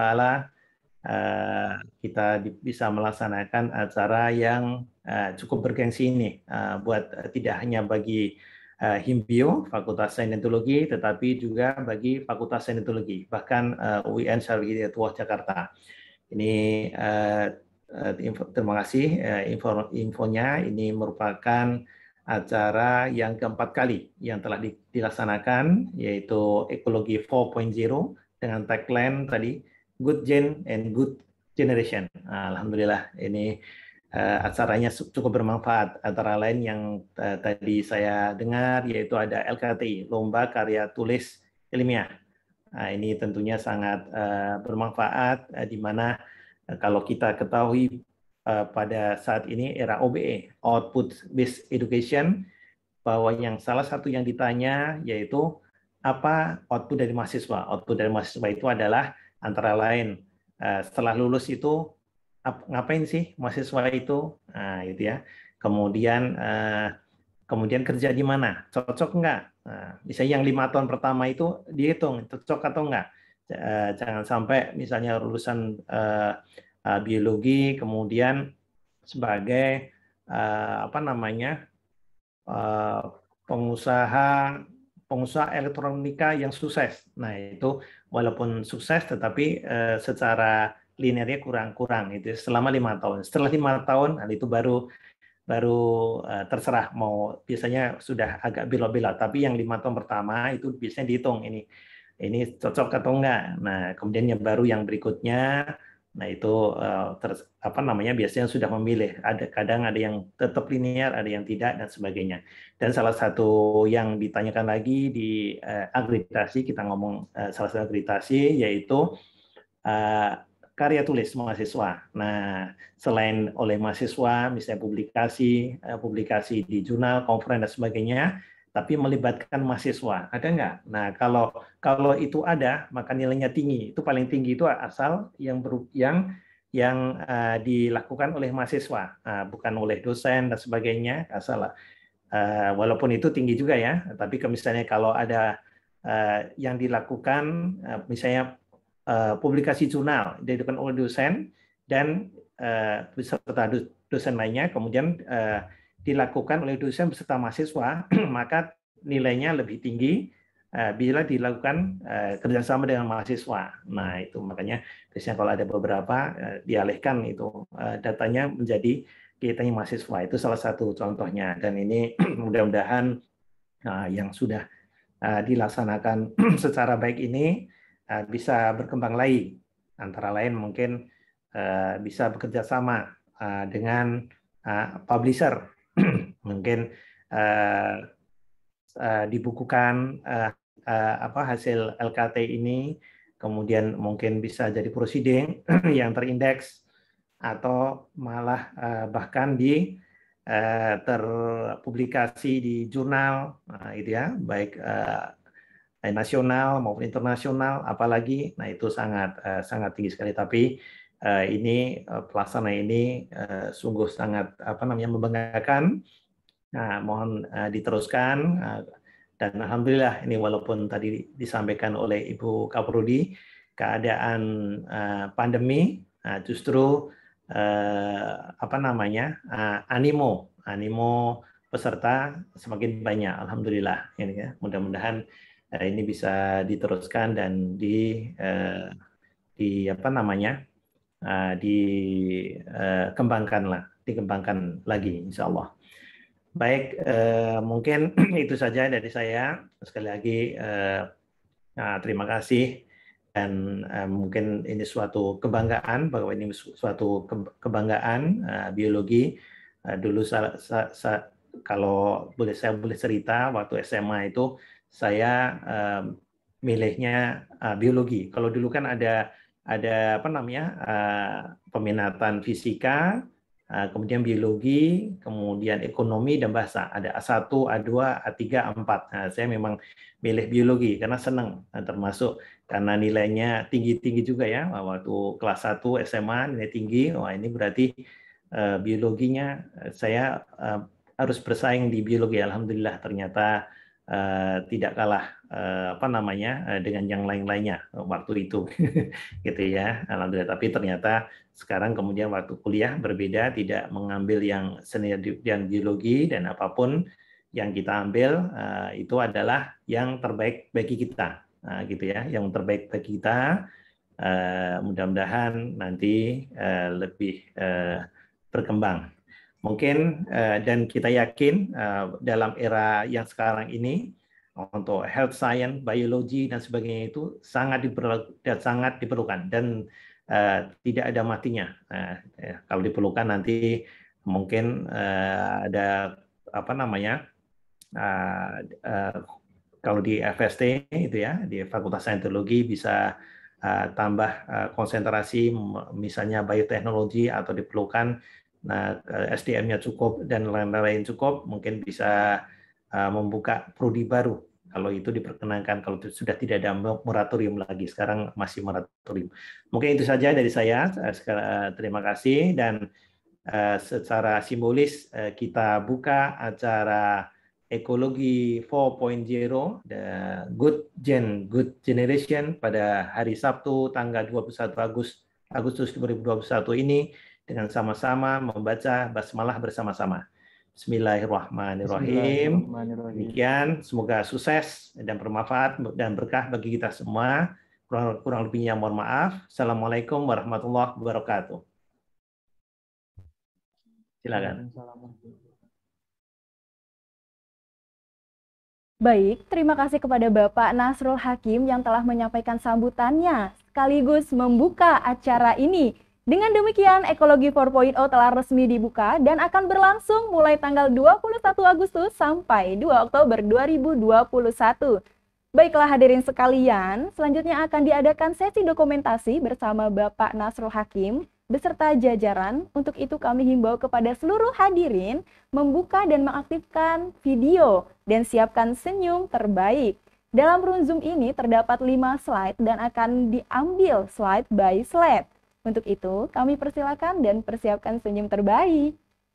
Kita bisa melaksanakan acara yang cukup bergengsi ini, buat tidak hanya bagi Himbio, Fakultas Sains dan Teknologi, tetapi juga bagi Fakultas Sains dan Teknologi, bahkan UIN Syarif Hidayatullah Jakarta. Ini terima kasih infonya. Ini merupakan acara yang keempat kali yang telah dilaksanakan, yaitu Ekologi 4.0 dengan tagline tadi, Good Gen and Good Generation. Alhamdulillah, ini acaranya cukup bermanfaat. Antara lain yang tadi saya dengar, yaitu ada LKTI, Lomba Karya Tulis Ilmiah. Ini tentunya sangat bermanfaat, di mana kalau kita ketahui pada saat ini era OBE, Output Based Education, bahwa yang salah satu yang ditanya yaitu apa output dari mahasiswa. Output dari mahasiswa itu adalah antara lain setelah lulus itu ngapain sih mahasiswa itu, nah, gitu ya. Kemudian kerja di mana, cocok nggak? Nah, misalnya yang 5 tahun pertama itu dihitung cocok atau nggak. Jangan sampai misalnya lulusan biologi kemudian sebagai pengusaha elektronika yang sukses. Nah, itu walaupun sukses tetapi secara linearnya kurang itu selama 5 tahun. Setelah 5 tahun, nah, itu baru terserah, mau biasanya sudah agak belok-belok, tapi yang 5 tahun pertama itu biasanya dihitung ini cocok atau enggak. Nah, kemudian yang baru yang berikutnya, nah itu biasanya sudah memilih. Kadang ada yang tetap linear, ada yang tidak, dan sebagainya. Dan salah satu yang ditanyakan lagi di akreditasi, kita ngomong salah satu akreditasi, yaitu karya tulis mahasiswa. Nah, selain oleh mahasiswa, misalnya publikasi di jurnal, konferensi, dan sebagainya, tapi melibatkan mahasiswa, ada nggak? Nah, kalau itu ada, maka nilainya tinggi. Itu paling tinggi itu asal yang dilakukan oleh mahasiswa, bukan oleh dosen dan sebagainya, asal. Walaupun itu tinggi juga ya, tapi misalnya kalau ada yang dilakukan, misalnya publikasi jurnal dilakukan oleh dosen dan beserta dosen lainnya, kemudian dilakukan oleh dosen beserta mahasiswa, maka nilainya lebih tinggi bila dilakukan kerjasama dengan mahasiswa. Nah, itu makanya biasanya kalau ada beberapa dialihkan itu datanya menjadi kitanya mahasiswa. Itu salah satu contohnya. Dan ini mudah-mudahan yang sudah dilaksanakan secara baik ini bisa berkembang lagi. Antara lain mungkin bisa bekerja sama dengan publisher. Mungkin dibukukan hasil LKT ini, kemudian mungkin bisa jadi proceeding yang terindeks, atau malah bahkan terpublikasi di jurnal, itu ya, baik nasional maupun internasional, apalagi, nah itu sangat tinggi sekali. Tapi ini pelaksanaan ini sungguh sangat membanggakan. Nah, mohon diteruskan. Dan alhamdulillah ini walaupun tadi disampaikan oleh Ibu Kaprodi keadaan pandemi, justru animo peserta semakin banyak, alhamdulillah. Ini ya, mudah-mudahan ini bisa diteruskan dan dikembangkan lagi, insya Allah. Baik, mungkin itu saja dari saya. Sekali lagi terima kasih, dan mungkin ini suatu kebanggaan, bahwa ini suatu kebanggaan biologi. Dulu kalau saya boleh cerita, waktu SMA itu saya milihnya biologi. Kalau dulu kan ada peminatan fisika, kemudian biologi, kemudian ekonomi dan bahasa. Ada A1, A2, A3, A4. Nah, saya memang milih biologi karena senang, termasuk karena nilainya tinggi-tinggi juga ya. Waktu kelas 1 SMA nilai tinggi, wah ini berarti biologinya saya harus bersaing di biologi. Alhamdulillah ternyata tidak kalah dengan yang lain-lainnya waktu itu. Gitu ya, alhamdulillah. Tapi ternyata sekarang kemudian waktu kuliah berbeda, tidak mengambil yang seni dan biologi, dan apapun yang kita ambil itu adalah yang terbaik bagi kita, gitu ya, yang terbaik bagi kita. Mudah-mudahan nanti lebih berkembang. Mungkin dan kita yakin dalam era yang sekarang ini untuk health science, biologi dan sebagainya itu sangat diperlukan, dan tidak ada matinya. Kalau diperlukan nanti mungkin ada kalau di FST itu ya, di Fakultas Sains Teknologi bisa tambah konsentrasi, misalnya bioteknologi, atau diperlukan SDM-nya cukup dan lain-lain cukup, mungkin bisa membuka prodi baru kalau itu diperkenankan, kalau itu sudah tidak ada moratorium lagi. Sekarang masih moratorium. Mungkin itu saja dari saya. Terima kasih, dan secara simbolis kita buka acara Ekologi 4.0 Good Generation pada hari Sabtu tanggal 21 Agustus 2021 ini dengan sama-sama membaca basmalah bersama-sama. Bismillahirrahmanirrahim. Demikian, semoga sukses dan bermanfaat dan berkah bagi kita semua. Kurang lebihnya mohon maaf. Assalamualaikum warahmatullahi wabarakatuh. Silakan. Baik, terima kasih kepada Bapak Nasrul Hakim yang telah menyampaikan sambutannya sekaligus membuka acara ini. Dengan demikian, Ekologi 4.0 telah resmi dibuka dan akan berlangsung mulai tanggal 21 Agustus sampai 2 Oktober 2021. Baiklah hadirin sekalian, selanjutnya akan diadakan sesi dokumentasi bersama Bapak Nasrul Hakim beserta jajaran. Untuk itu kami himbau kepada seluruh hadirin membuka dan mengaktifkan video dan siapkan senyum terbaik. Dalam room Zoom ini terdapat 5 slide dan akan diambil slide by slide. Untuk itu, kami persilakan dan persiapkan senyum terbaik.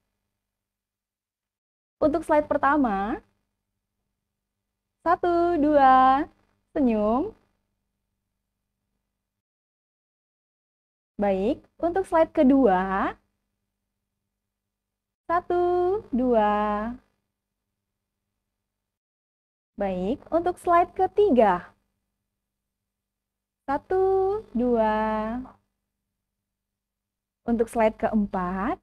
Untuk slide pertama, 1, 2, senyum. Baik, untuk slide kedua, 1, 2. Baik, untuk slide ketiga. 1, 2. Untuk slide keempat.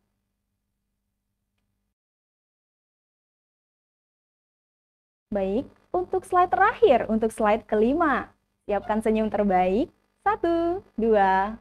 Baik, untuk slide terakhir, untuk slide kelima. Siapkan senyum terbaik. 1, 2.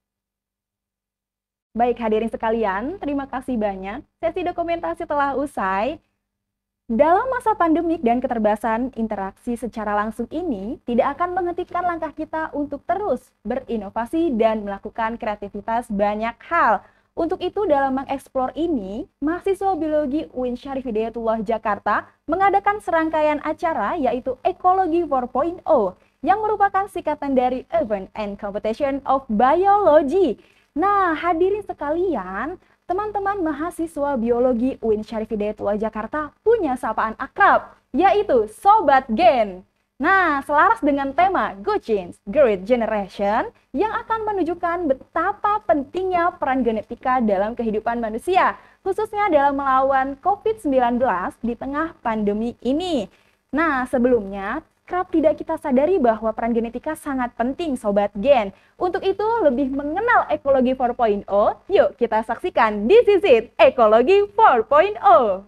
Baik, hadirin sekalian, terima kasih banyak. Sesi dokumentasi telah usai. Dalam masa pandemik dan keterbatasan interaksi secara langsung ini, tidak akan menghentikan langkah kita untuk terus berinovasi dan melakukan kreativitas banyak hal. Untuk itu, dalam mengeksplor ini, mahasiswa biologi UIN Syarif Hidayatullah Jakarta mengadakan serangkaian acara yaitu Ekologi 4.0 yang merupakan singkatan dari Event and Competition of Biology. Nah, hadirin sekalian, teman-teman mahasiswa biologi UIN Syarif Hidayatullah Jakarta punya sapaan akrab, yaitu Sobat Gen. Nah, selaras dengan tema Good Genes, Great Generation, yang akan menunjukkan betapa pentingnya peran genetika dalam kehidupan manusia, khususnya dalam melawan COVID-19 di tengah pandemi ini. Nah, sebelumnya, kerap tidak kita sadari bahwa peran genetika sangat penting, Sobat Gen. Untuk itu, lebih mengenal Ekologi 4.0, yuk kita saksikan This Is It, Ekologi 4.0.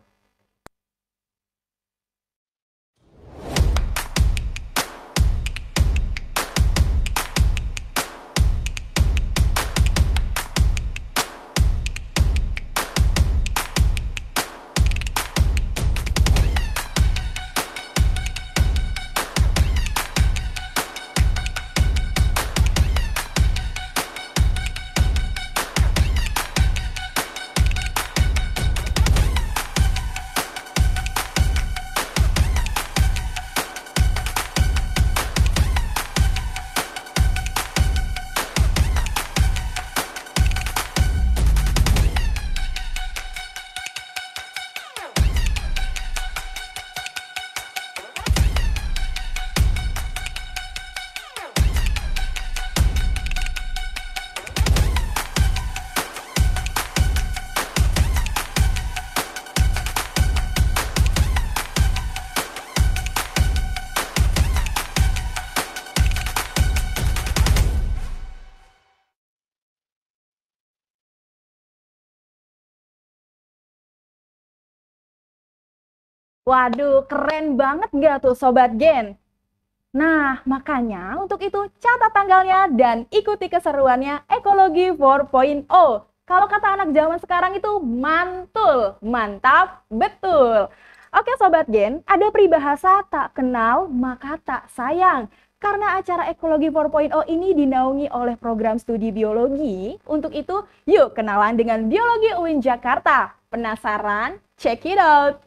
Waduh, keren banget nggak tuh Sobat Gen? Nah, makanya untuk itu catat tanggalnya dan ikuti keseruannya Ekologi 4.0. Kalau kata anak zaman sekarang itu mantul, mantap, betul. Oke Sobat Gen, ada peribahasa tak kenal maka tak sayang. Karena acara Ekologi 4.0 ini dinaungi oleh program studi biologi, untuk itu yuk kenalan dengan Biologi UIN Jakarta. Penasaran? Check it out!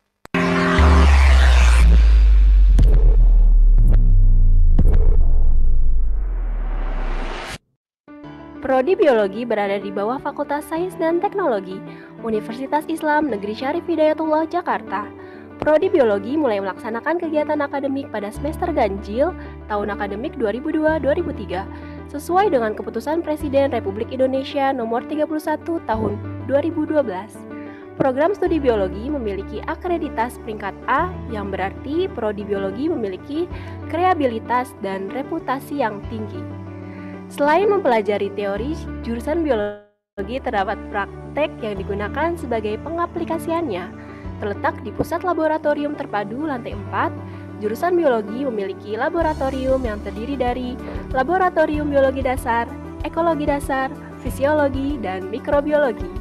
Prodi Biologi berada di bawah Fakultas Sains dan Teknologi, Universitas Islam Negeri Syarif Hidayatullah, Jakarta. Prodi Biologi mulai melaksanakan kegiatan akademik pada semester ganjil tahun akademik 2002-2003, sesuai dengan keputusan Presiden Republik Indonesia nomor 31 tahun 2012. Program studi biologi memiliki akreditas peringkat A, yang berarti Prodi Biologi memiliki kreabilitas dan reputasi yang tinggi. Selain mempelajari teori, jurusan biologi terdapat praktek yang digunakan sebagai pengaplikasiannya. Terletak di Pusat Laboratorium Terpadu lantai 4, jurusan biologi memiliki laboratorium yang terdiri dari Laboratorium Biologi Dasar, Ekologi Dasar, Fisiologi, dan Mikrobiologi.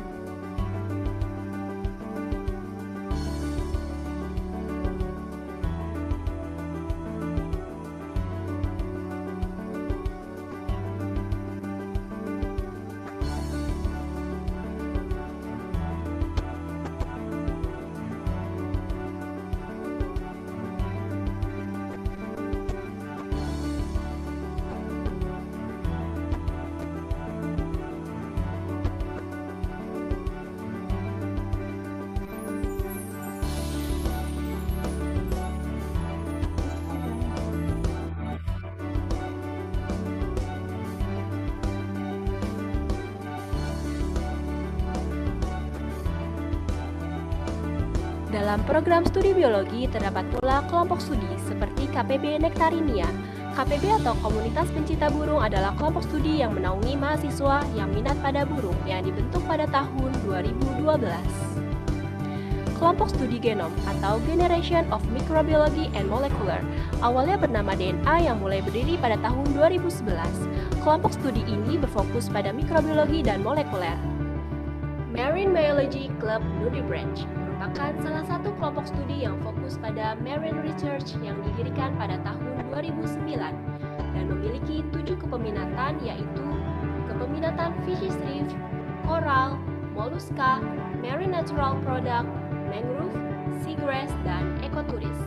Dalam program studi biologi terdapat pula kelompok studi seperti KPB Nektarinia. KPB atau Komunitas Pencinta Burung adalah kelompok studi yang menaungi mahasiswa yang minat pada burung yang dibentuk pada tahun 2012. Kelompok studi genom atau Generation of Microbiology and Molecular awalnya bernama DNA yang mulai berdiri pada tahun 2011. Kelompok studi ini berfokus pada mikrobiologi dan molekuler. Marine Biology Club Nudibranch merupakan salah satu kelompok studi yang fokus pada marine research yang didirikan pada tahun 2009 dan memiliki 7 kepeminatan, yaitu kepeminatan fishes reef, coral, molluska, marine natural product, mangrove, seagrass, dan ekoturism.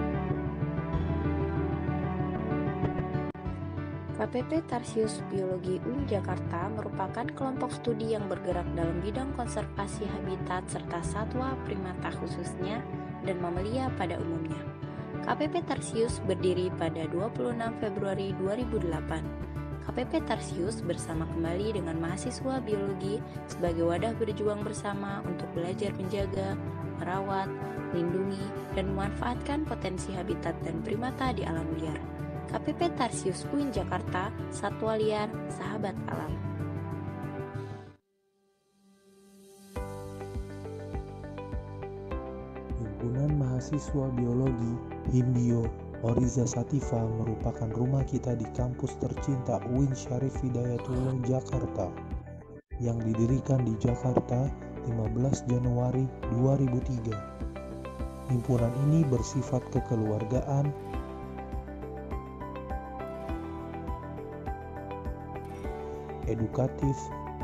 KPP Tarsius Biologi UI Jakarta merupakan kelompok studi yang bergerak dalam bidang konservasi habitat serta satwa primata khususnya dan mamalia pada umumnya. KPP Tarsius berdiri pada 26 Februari 2008. KPP Tarsius bersama kembali dengan mahasiswa biologi sebagai wadah berjuang bersama untuk belajar menjaga, merawat, melindungi, dan memanfaatkan potensi habitat dan primata di alam liar. KPP Tarsius UIN Jakarta, Satwa Liar, Sahabat Alam. Himpunan Mahasiswa Biologi Himbio Oriza Sativa merupakan rumah kita di kampus tercinta UIN Syarif Hidayatullah Jakarta yang didirikan di Jakarta 15 Januari 2003. Himpunan ini bersifat kekeluargaan, edukatif,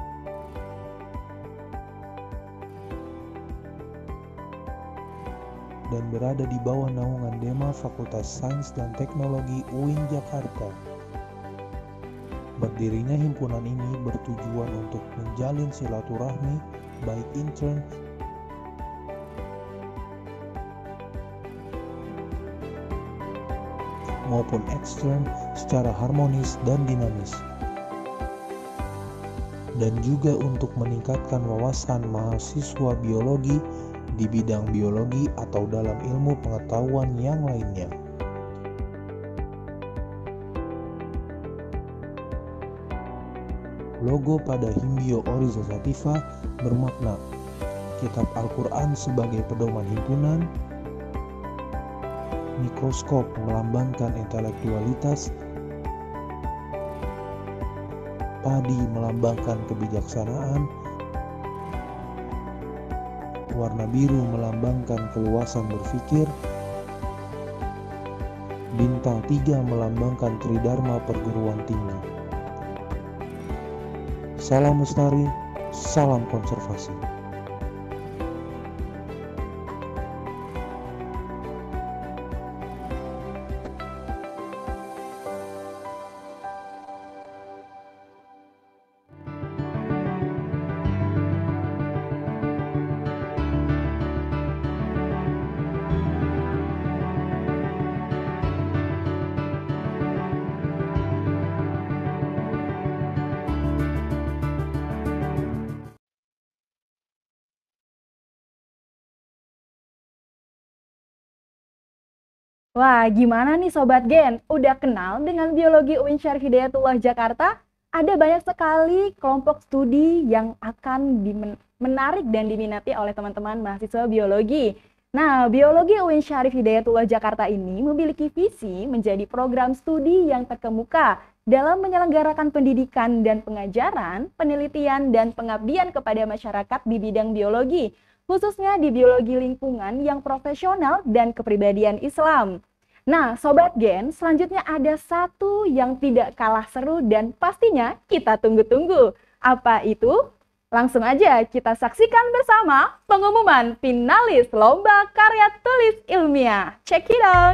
dan berada di bawah naungan Dema Fakultas Sains dan Teknologi UIN Jakarta. Berdirinya himpunan ini bertujuan untuk menjalin silaturahmi baik intern maupun ekstern secara harmonis dan dinamis, dan juga untuk meningkatkan wawasan mahasiswa biologi di bidang biologi atau dalam ilmu pengetahuan yang lainnya. Logo pada Himbio Oriza Sativa bermakna Kitab Al-Quran sebagai pedoman himpunan, mikroskop melambangkan intelektualitas, padi melambangkan kebijaksanaan, warna biru melambangkan keluasan berpikir, bintang 3 melambangkan Tridharma perguruan tinggi. Salam lestari, salam konservasi. Wah, gimana nih Sobat Gen? Udah kenal dengan Biologi UIN Syarif Hidayatullah Jakarta? Ada banyak sekali kelompok studi yang akan menarik dan diminati oleh teman-teman mahasiswa biologi. Nah, Biologi UIN Syarif Hidayatullah Jakarta ini memiliki visi menjadi program studi yang terkemuka dalam menyelenggarakan pendidikan dan pengajaran, penelitian, dan pengabdian kepada masyarakat di bidang biologi, khususnya di biologi lingkungan yang profesional dan kepribadian Islam. Nah, Sobat Gen, selanjutnya ada satu yang tidak kalah seru dan pastinya kita tunggu-tunggu. Apa itu? Langsung aja kita saksikan bersama pengumuman finalis Lomba Karya Tulis Ilmiah. Check it out!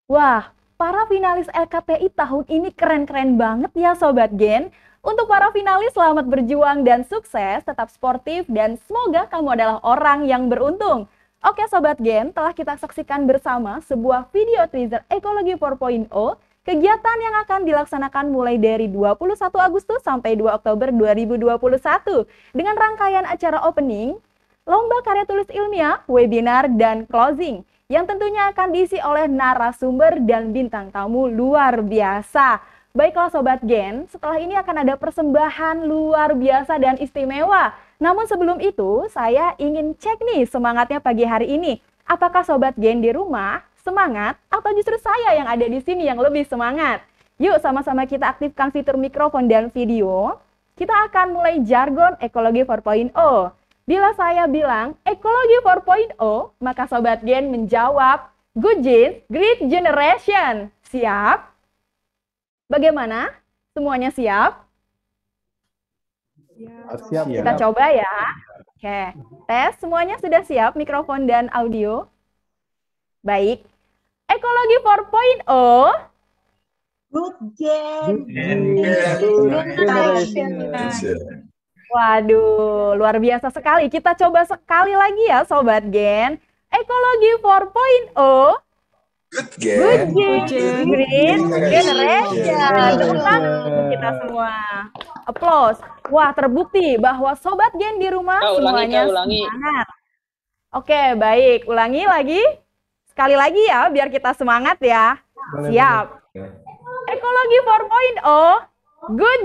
Wah, para finalis LKTI tahun ini keren-keren banget ya Sobat Gen. Untuk para finalis selamat berjuang dan sukses, tetap sportif dan semoga kamu adalah orang yang beruntung. Oke Sobat Gen, telah kita saksikan bersama sebuah video teaser Ekologi 4.0, kegiatan yang akan dilaksanakan mulai dari 21 Agustus sampai 2 Oktober 2021 dengan rangkaian acara opening, lomba karya tulis ilmiah, webinar, dan closing yang tentunya akan diisi oleh narasumber dan bintang tamu luar biasa. Baiklah Sobat Gen, setelah ini akan ada persembahan luar biasa dan istimewa. Namun sebelum itu, saya ingin cek nih semangatnya pagi hari ini. Apakah Sobat Gen di rumah semangat atau justru saya yang ada di sini yang lebih semangat? Yuk sama-sama kita aktifkan fitur mikrofon dan video. Kita akan mulai jargon Ekologi 4.0. Bila saya bilang Ekologi 4.0, maka Sobat Gen menjawab Good Genes, Great Generation. Siap? Bagaimana? Semuanya siap? Siap. Kita coba ya. Oke, tes semuanya sudah siap mikrofon dan audio? Baik. Ekologi 4.0. Good Generation. Waduh, luar biasa sekali. Kita coba sekali lagi ya Sobat Gen. Ekologi 4.0. Good Generation. Tepuk tangan kita semua. Applause. Wah, terbukti bahwa Sobat Gen di rumah semuanya semangat. Oke, baik. Ulangi lagi. Sekali lagi ya, biar kita semangat ya. Siap. Ekologi 4.0. Good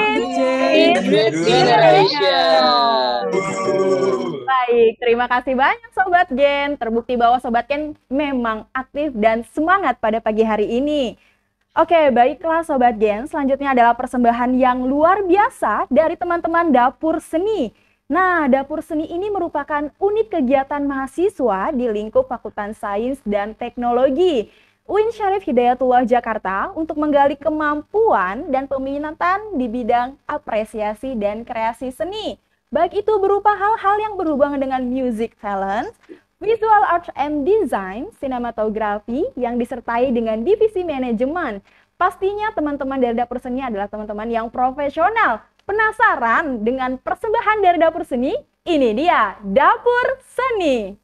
Generation. Baik, terima kasih banyak Sobat Gen. Terbukti bahwa Sobat Gen memang aktif dan semangat pada pagi hari ini. Oke, baiklah Sobat Gen. Selanjutnya adalah persembahan yang luar biasa dari teman-teman Dapur Seni. Nah, Dapur Seni ini merupakan unit kegiatan mahasiswa di lingkup Fakultas Sains dan Teknologi UIN Syarif Hidayatullah Jakarta untuk menggali kemampuan dan peminatan di bidang apresiasi dan kreasi seni. Baik itu berupa hal-hal yang berhubungan dengan music talent, visual arts and design, sinematografi yang disertai dengan divisi manajemen. Pastinya teman-teman dari Dapur Seni adalah teman-teman yang profesional. Penasaran dengan persembahan dari Dapur Seni? Ini dia Dapur Seni.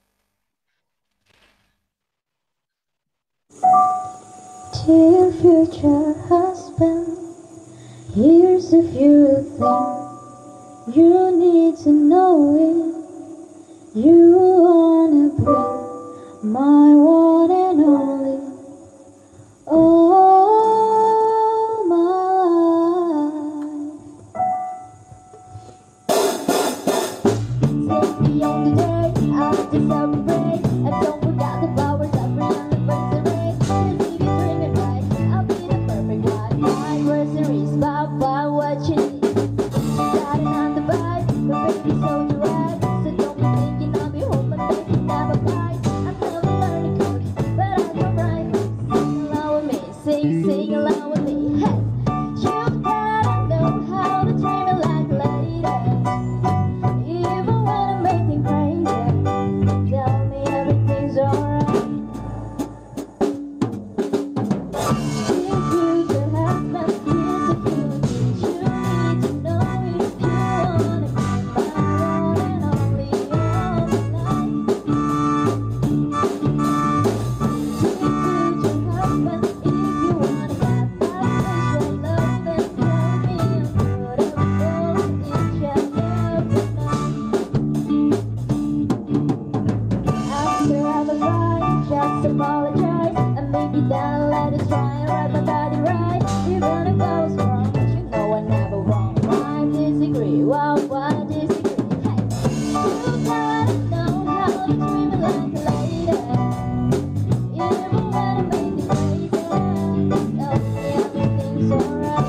Dear future husband, here's a few things you need to know it. You wanna bring my one and only, all my life. Take me on the day after celebrate, and don't forget the flowers every anniversary. Just leave you dreaming right, I'll be the perfect wife. My anniversary is about what you need. Starting on the vibe, but baby so direct. So don't be thinking I'll be home and making never bite. I'm never learning to cook, but I can write. Sing along with me, sing along with me. Hey, you gotta know how to dream it like a lady. Even when I'm making crazy, tell me everything's alright. Dear future husband, here's a few things you need to know if you wanna be my one and only, all my life. Dear future husband, if you wanna get that special love, then tell me I'm beautiful each and every night. After I was right, just apologize, and maybe then let us try and write my body right. Even if I was wrong, but you know I never wrong. Why disagree? Why disagree? Hey, you gotta know how to dream it like a lady. Even when I'm making crazy, tell me everything's alright.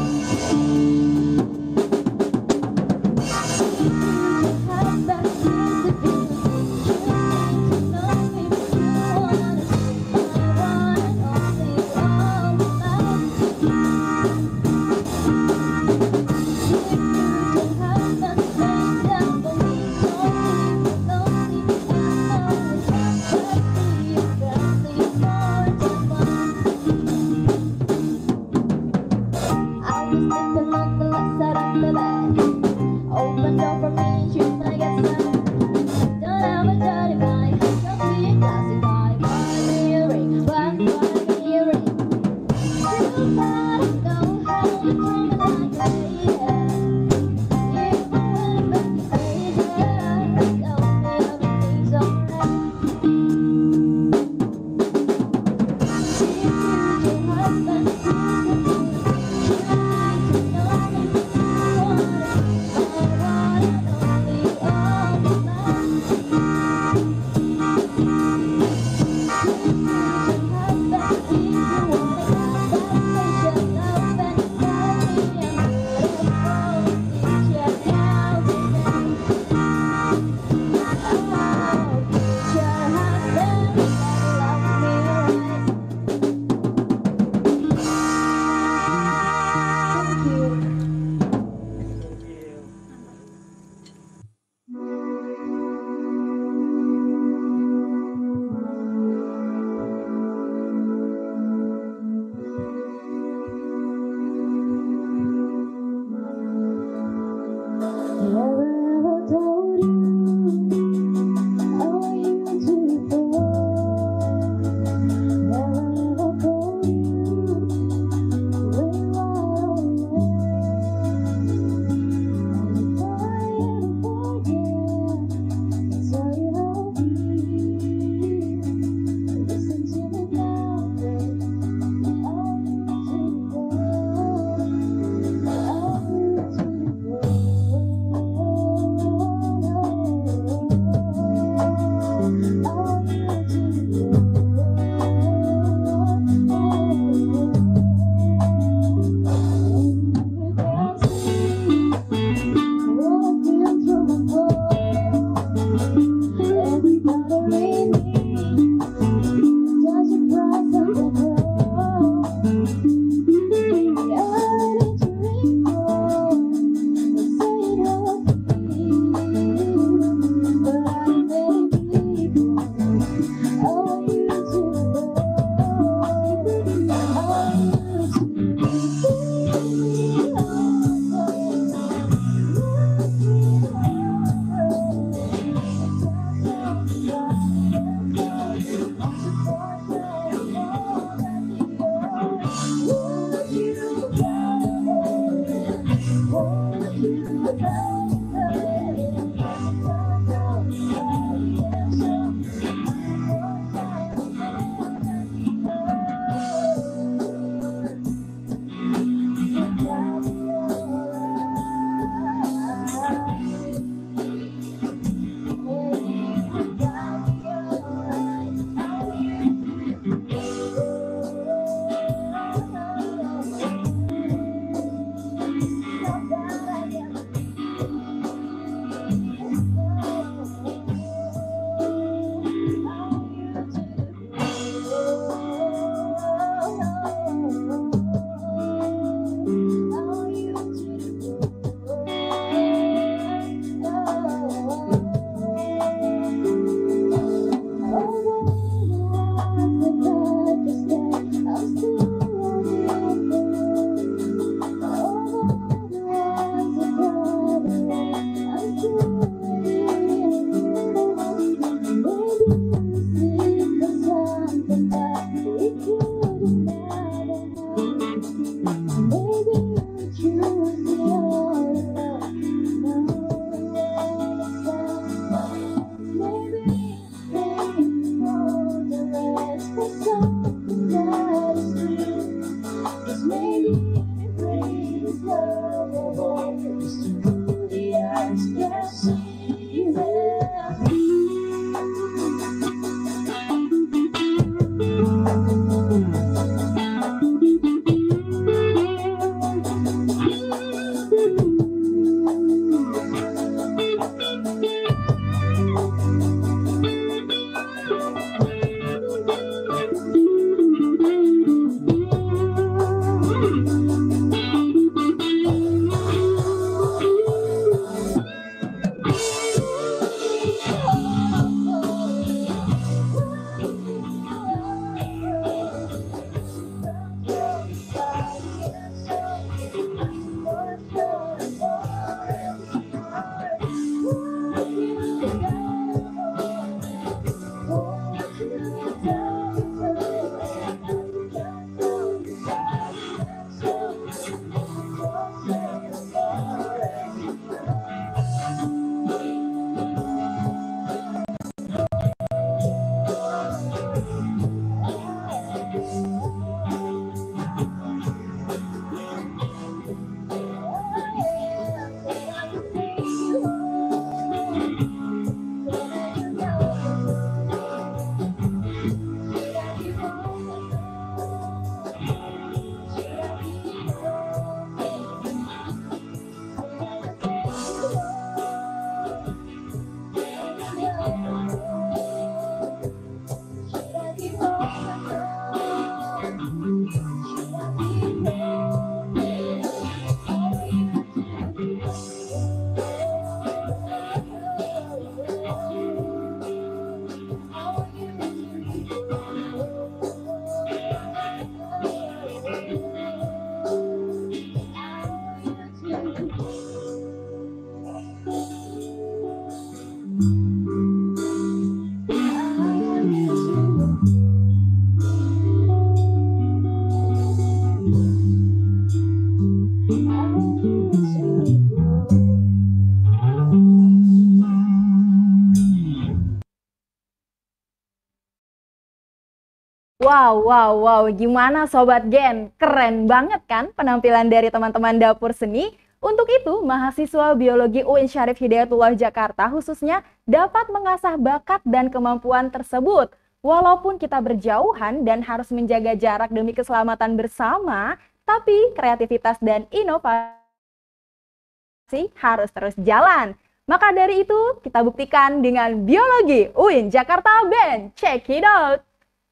Future husband, here's a few things you need to know if you wanna be my one and only, all my life. Dear future husband, Wow, gimana Sobat Gen? Keren banget kan penampilan dari teman-teman Dapur Seni? Untuk itu, mahasiswa Biologi UIN Syarif Hidayatullah Jakarta khususnya dapat mengasah bakat dan kemampuan tersebut. Walaupun kita berjauhan dan harus menjaga jarak demi keselamatan bersama, tapi kreativitas dan inovasi harus terus jalan. Maka dari itu, kita buktikan dengan Biologi UIN Jakarta Band. Check it out!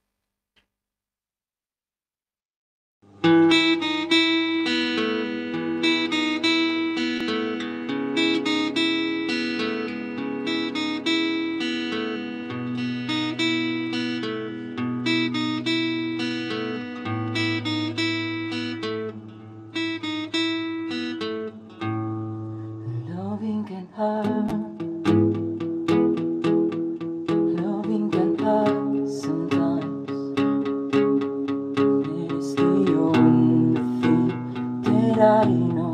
Loving can hurt. Loving can hurt sometimes. It is the only thing that I know.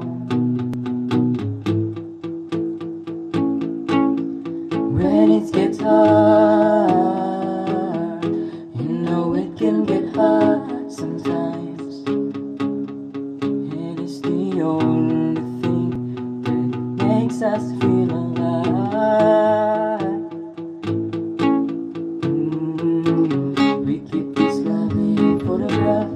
When it gets hard, you know it can get hard sometimes. It is the only thing that makes us feel alive. We keep this lovely photograph.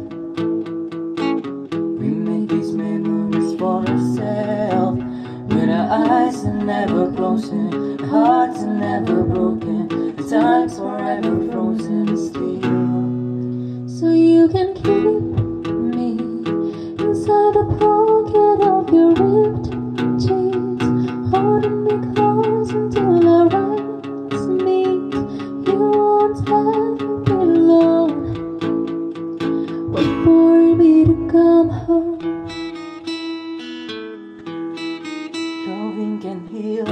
We make these memories for ourselves. When our eyes are never closing, our hearts are never broken, the time's forever frozen still. So you can keep me inside the pocket of your ripped jeans, holding me close until our eyes meet. You won't let me be alone. Wait for me to come home. Loving can heal.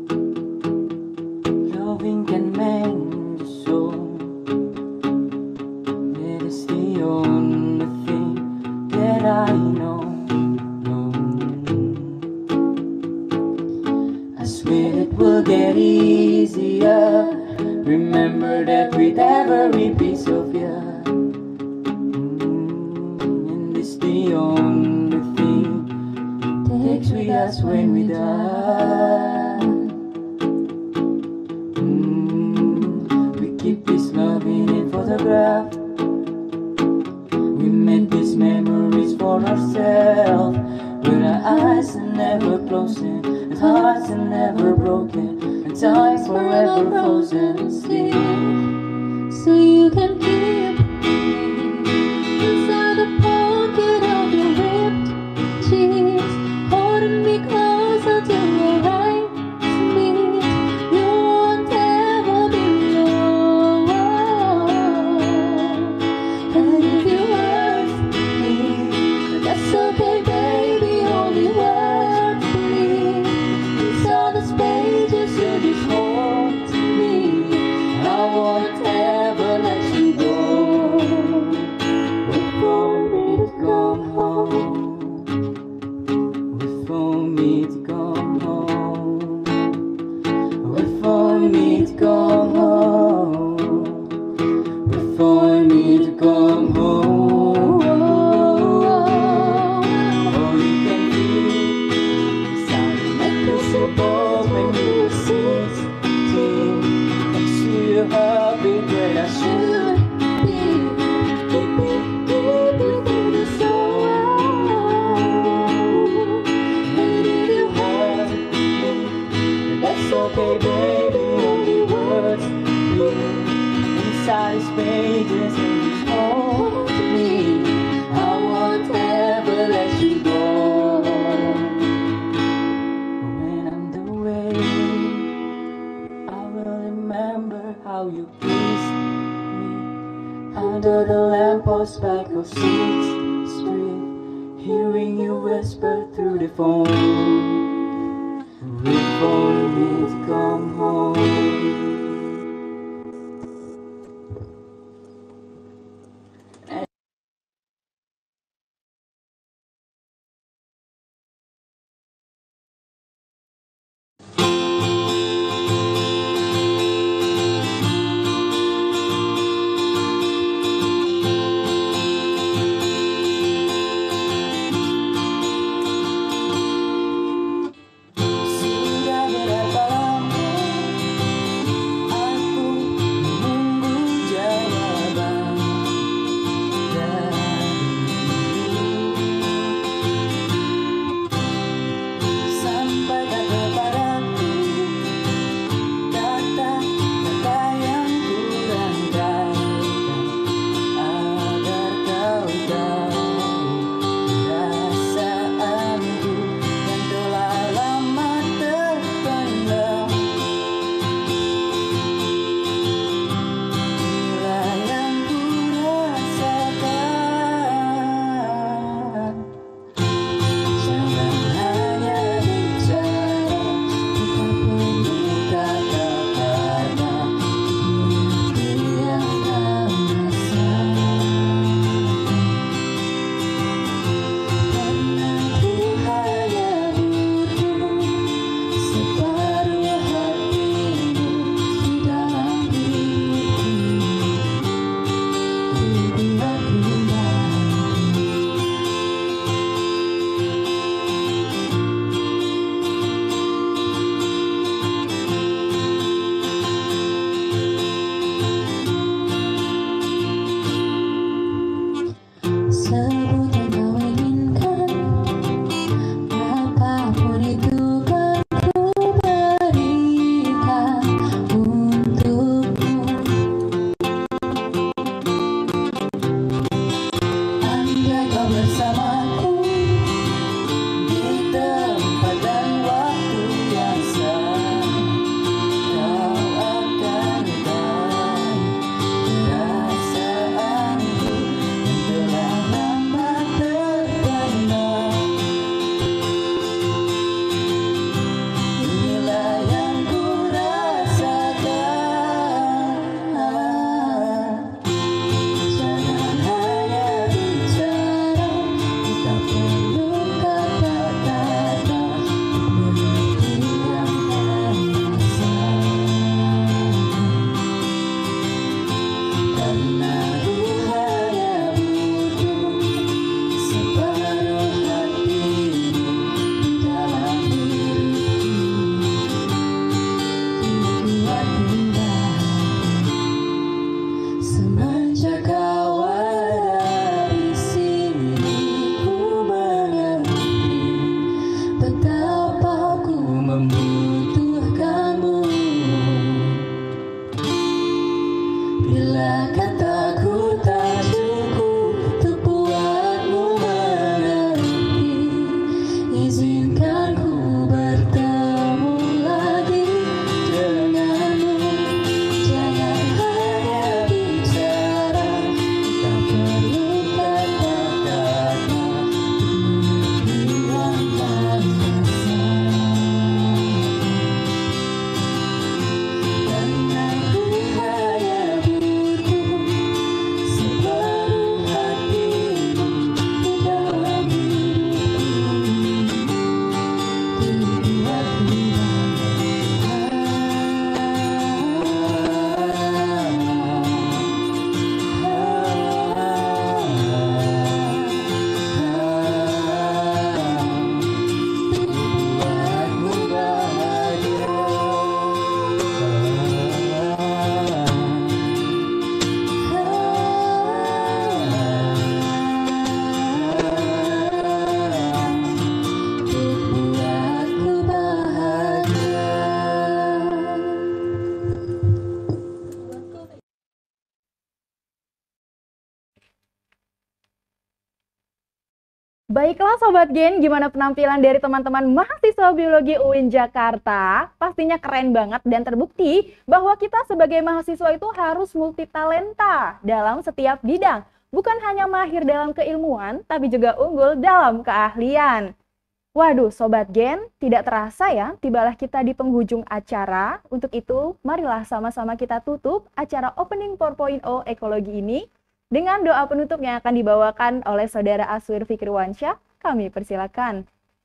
Loving can mend the soul. paragraph. We made these memories for ourselves, with our eyes are never closing, and hearts are never broken, and time's forever frozen still. So you can keep inside the pocket of your ripped jeans, holding me closer till your eyes meet. You won't ever be alone. And if you hurt me, that's okay, baby. Only words bleed inside the pages you just hold to me. I won't ever let you go. Wait for me to come home. Wait for me to come home. Wait for me to come home. Wait for me to come home. All you can do is sound like a support when you sit next to your heartbeat where I should be. Keep you through the sorrow. And if you hurt me, that's okay, baby. Only words bleed inside these pages and just hold me. I won't ever let you go. When I'm away, I will remember how you kissed me under the lamppost back of 6th Street, hearing you whisper through the phone. Wait for me to come home. Sudah berapa lama Baiklah Sobat Gen, gimana penampilan dari teman-teman mahasiswa biologi UIN Jakarta? Pastinya keren banget dan terbukti bahwa kita sebagai mahasiswa itu harus multitalenta dalam setiap bidang. Bukan hanya mahir dalam keilmuan, tapi juga unggul dalam keahlian. Waduh Sobat Gen, tidak terasa ya, tibalah kita di penghujung acara. Untuk itu, marilah sama-sama kita tutup acara Opening 4.0 Ekologi ini dengan doa penutup yang akan dibawakan oleh Saudara Aswir Fikriwansyah. Kami persilakan.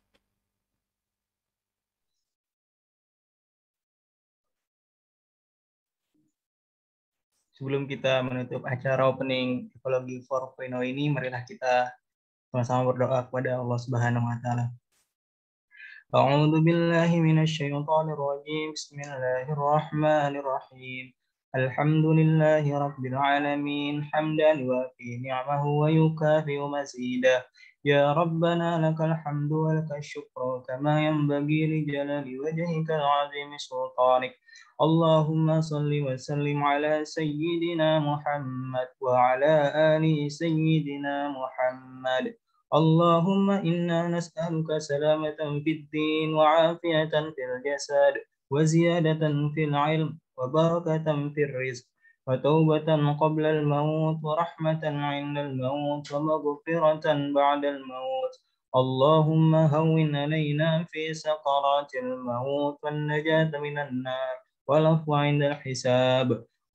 Sebelum kita menutup acara Opening Ekologi 4.0 ini, marilah kita sama-sama berdoa kepada Allah Subhanahu wa taala. A'udzu billahi minasyaitonir rajim. Bismillahirrahmanirrahim. Alhamdulillahi rabbil alamin. Hamdan yuwafi ni'amahu wa yukafi'u mazidah. Ya Rabbana lakal hamdu wa lakal syukru kama yanbaghi li jalali wajhikal 'azimi sultanik. Allahumma salli wa sallim ala sayyidina Muhammad wa ala ali sayyidina Muhammad. Allahumma inna nas'aluka salamatan fid din wa afiyatan fil jasad wa ziyadatan fil ilm wa barakatan fil rizq wa taubatan qabla al maut wa rahmatan 'inda al maut wa maghfiratan ba'da al maut. Allahumma hawwin alaina fi sakaratil maut wan najata minan nar wal afwa 'inda al hisab.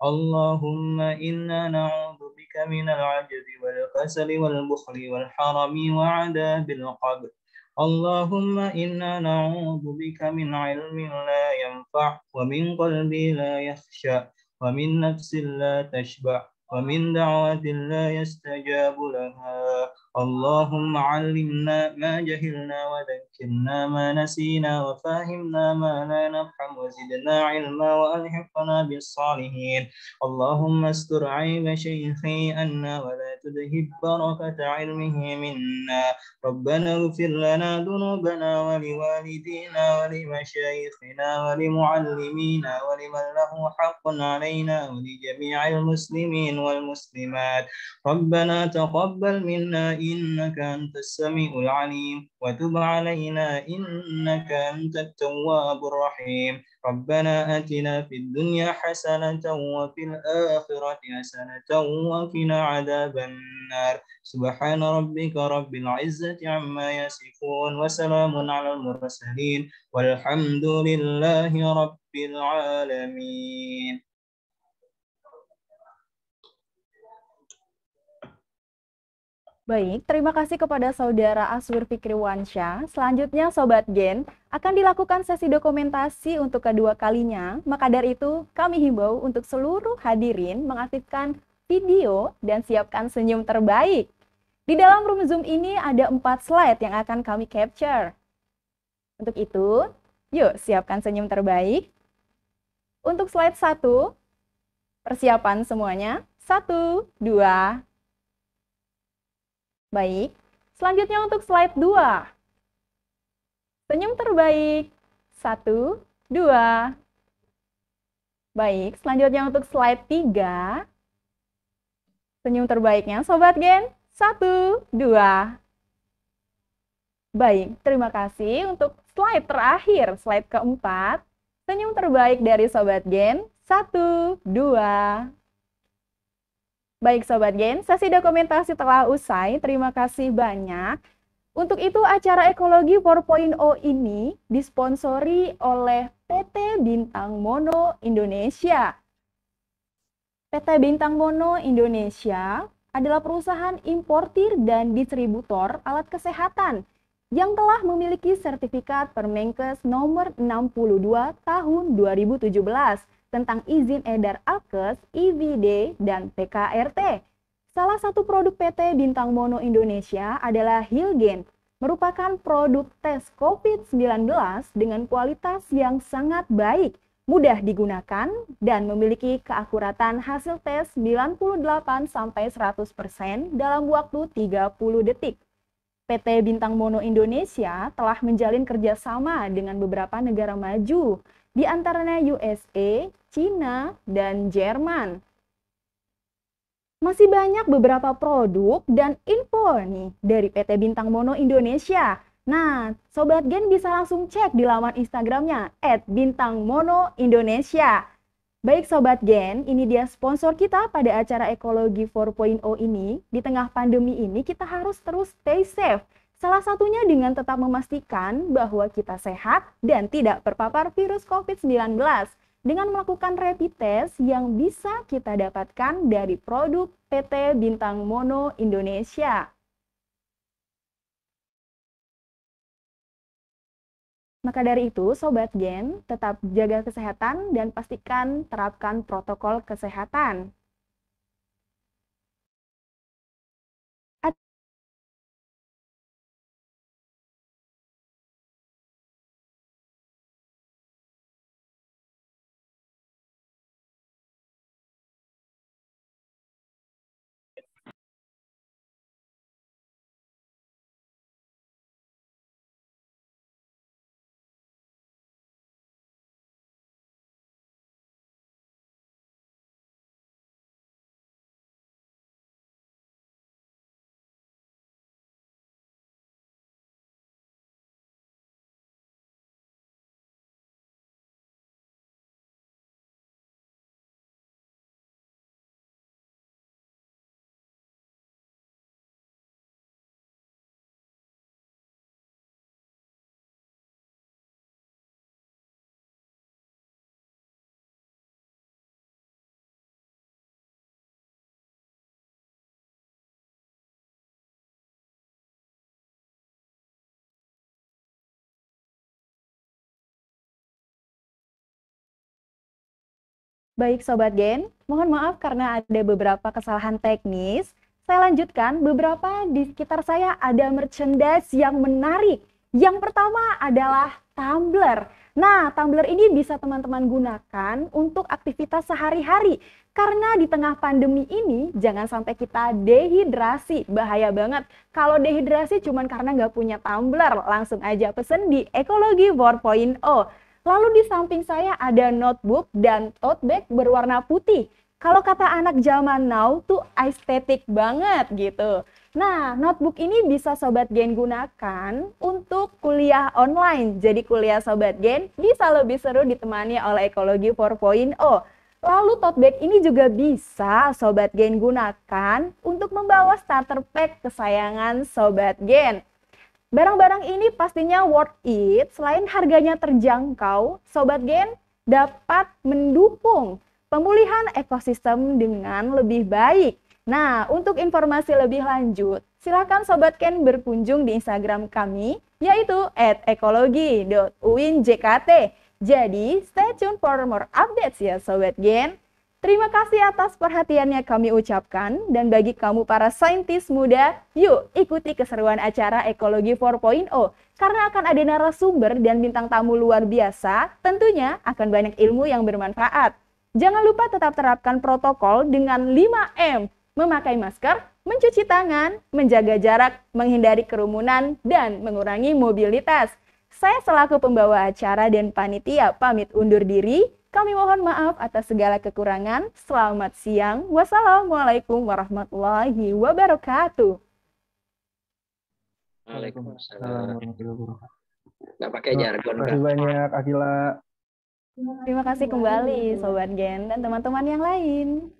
Allahumma inna na'udzu bika minal 'ajzi wal kasali wal bukhli wal harami wa 'adzabil qabr. Allahumma inna na'udzu bika min 'ilmin la yanfa' wa min qalbin la yakhsha wa min nafsin la tashba' wa min da'watin la yastajabu laha. Allahumma 'allimna ma jahilna wa dhakkirna ma nasina wa fahimna ma la nafham wa zidna 'ilma wa alhiqna bis salihin. Allahumma astur 'aiba shaykhi anna wa la tudhib barakata 'ilmihi minna. Rabbana ighfir lana dhunubana wa liwalidina wa limashayikhina wa limu'allimina wa liman lahu haqqun 'alaina wa li jami'il muslimin wal muslimat. Rabbana taqabbal minna إنك أنت السميع العليم وتب علينا إنك أنت التواب الرحيم. ربنا آتنا في الدنيا حسنة وفي الآخرة حسنة وقنا عذاب النار. سبحان ربك رب العزة عما يصفون وسلام على المرسلين والحمد لله رب العالمين. Baik, terima kasih kepada Saudara Aswir Fikriwansyah. Selanjutnya Sobat Gen, akan dilakukan sesi dokumentasi untuk kedua kalinya. Maka dari itu, kami himbau untuk seluruh hadirin mengaktifkan video dan siapkan senyum terbaik. Di dalam room Zoom ini ada 4 slide yang akan kami capture. Untuk itu, yuk siapkan senyum terbaik. Untuk slide 1, persiapan semuanya. 1, 2, baik, selanjutnya untuk slide 2. Senyum terbaik. 1, 2. Baik, selanjutnya untuk slide 3. Senyum terbaiknya Sobat Gen. 1, 2. Baik, terima kasih. Untuk slide terakhir, slide keempat. Senyum terbaik dari Sobat Gen. 1, 2. Baik Sobat Gen, sesi dokumentasi telah usai. Terima kasih banyak. Untuk itu acara Ekologi 4.0 ini disponsori oleh PT Bintang Mono Indonesia. PT Bintang Mono Indonesia adalah perusahaan importir dan distributor alat kesehatan yang telah memiliki sertifikat Permenkes nomor 62 tahun 2017 tentang izin edar Alkes, IVD, dan PKRT. Salah satu produk PT Bintang Mono Indonesia adalah Hilgen, merupakan produk tes COVID-19 dengan kualitas yang sangat baik, mudah digunakan, dan memiliki keakuratan hasil tes 98-100% dalam waktu 30 detik. PT Bintang Mono Indonesia telah menjalin kerjasama dengan beberapa negara maju, di antaranya USA, China, dan Jerman. Masih banyak beberapa produk dan info nih dari PT Bintang Mono Indonesia. Nah, Sobat Gen bisa langsung cek di laman Instagramnya @bintangmonoindonesia. Baik Sobat Gen, ini dia sponsor kita pada acara Ekologi 4.0 ini. Di tengah pandemi ini kita harus terus stay safe. Salah satunya dengan tetap memastikan bahwa kita sehat dan tidak terpapar virus COVID-19 dengan melakukan rapid test yang bisa kita dapatkan dari produk PT Bintang Mono Indonesia. Maka dari itu, Sobat Gen, tetap jaga kesehatan dan pastikan terapkan protokol kesehatan. Baik Sobat Gen, mohon maaf karena ada beberapa kesalahan teknis. Saya lanjutkan, beberapa di sekitar saya ada merchandise yang menarik. Yang pertama adalah tumbler. Nah, tumbler ini bisa teman-teman gunakan untuk aktivitas sehari-hari. Karena di tengah pandemi ini, jangan sampai kita dehidrasi. Bahaya banget. Kalau dehidrasi cuma karena nggak punya tumbler, langsung aja pesen di Ekologi 4.0. Lalu di samping saya ada notebook dan tote bag berwarna putih. Kalau kata anak zaman now tuh estetik banget gitu. Nah, notebook ini bisa Sobat Gen gunakan untuk kuliah online. Jadi kuliah Sobat Gen bisa lebih seru ditemani oleh Ekologi 4.0. Lalu tote bag ini juga bisa Sobat Gen gunakan untuk membawa starter pack kesayangan Sobat Gen. Barang-barang ini pastinya worth it, selain harganya terjangkau, Sobat Gen dapat mendukung pemulihan ekosistem dengan lebih baik. Nah, untuk informasi lebih lanjut, silakan Sobat Gen berkunjung di Instagram kami, yaitu @ekologi.uinjkt. Jadi, stay tune for more updates ya Sobat Gen. Terima kasih atas perhatiannya kami ucapkan, dan bagi kamu para saintis muda, yuk ikuti keseruan acara Ekologi 4.0, karena akan ada narasumber dan bintang tamu luar biasa, tentunya akan banyak ilmu yang bermanfaat. Jangan lupa tetap terapkan protokol dengan 5M, memakai masker, mencuci tangan, menjaga jarak, menghindari kerumunan, dan mengurangi mobilitas. Saya selaku pembawa acara dan panitia pamit undur diri. Kami mohon maaf atas segala kekurangan. Selamat siang. Wassalamualaikum warahmatullahi wabarakatuh. Waalaikumsalam. Nggak pakai jargon, Terima kasih banyak, Akila. Terima kasih kembali Sobat Gen dan teman-teman yang lain.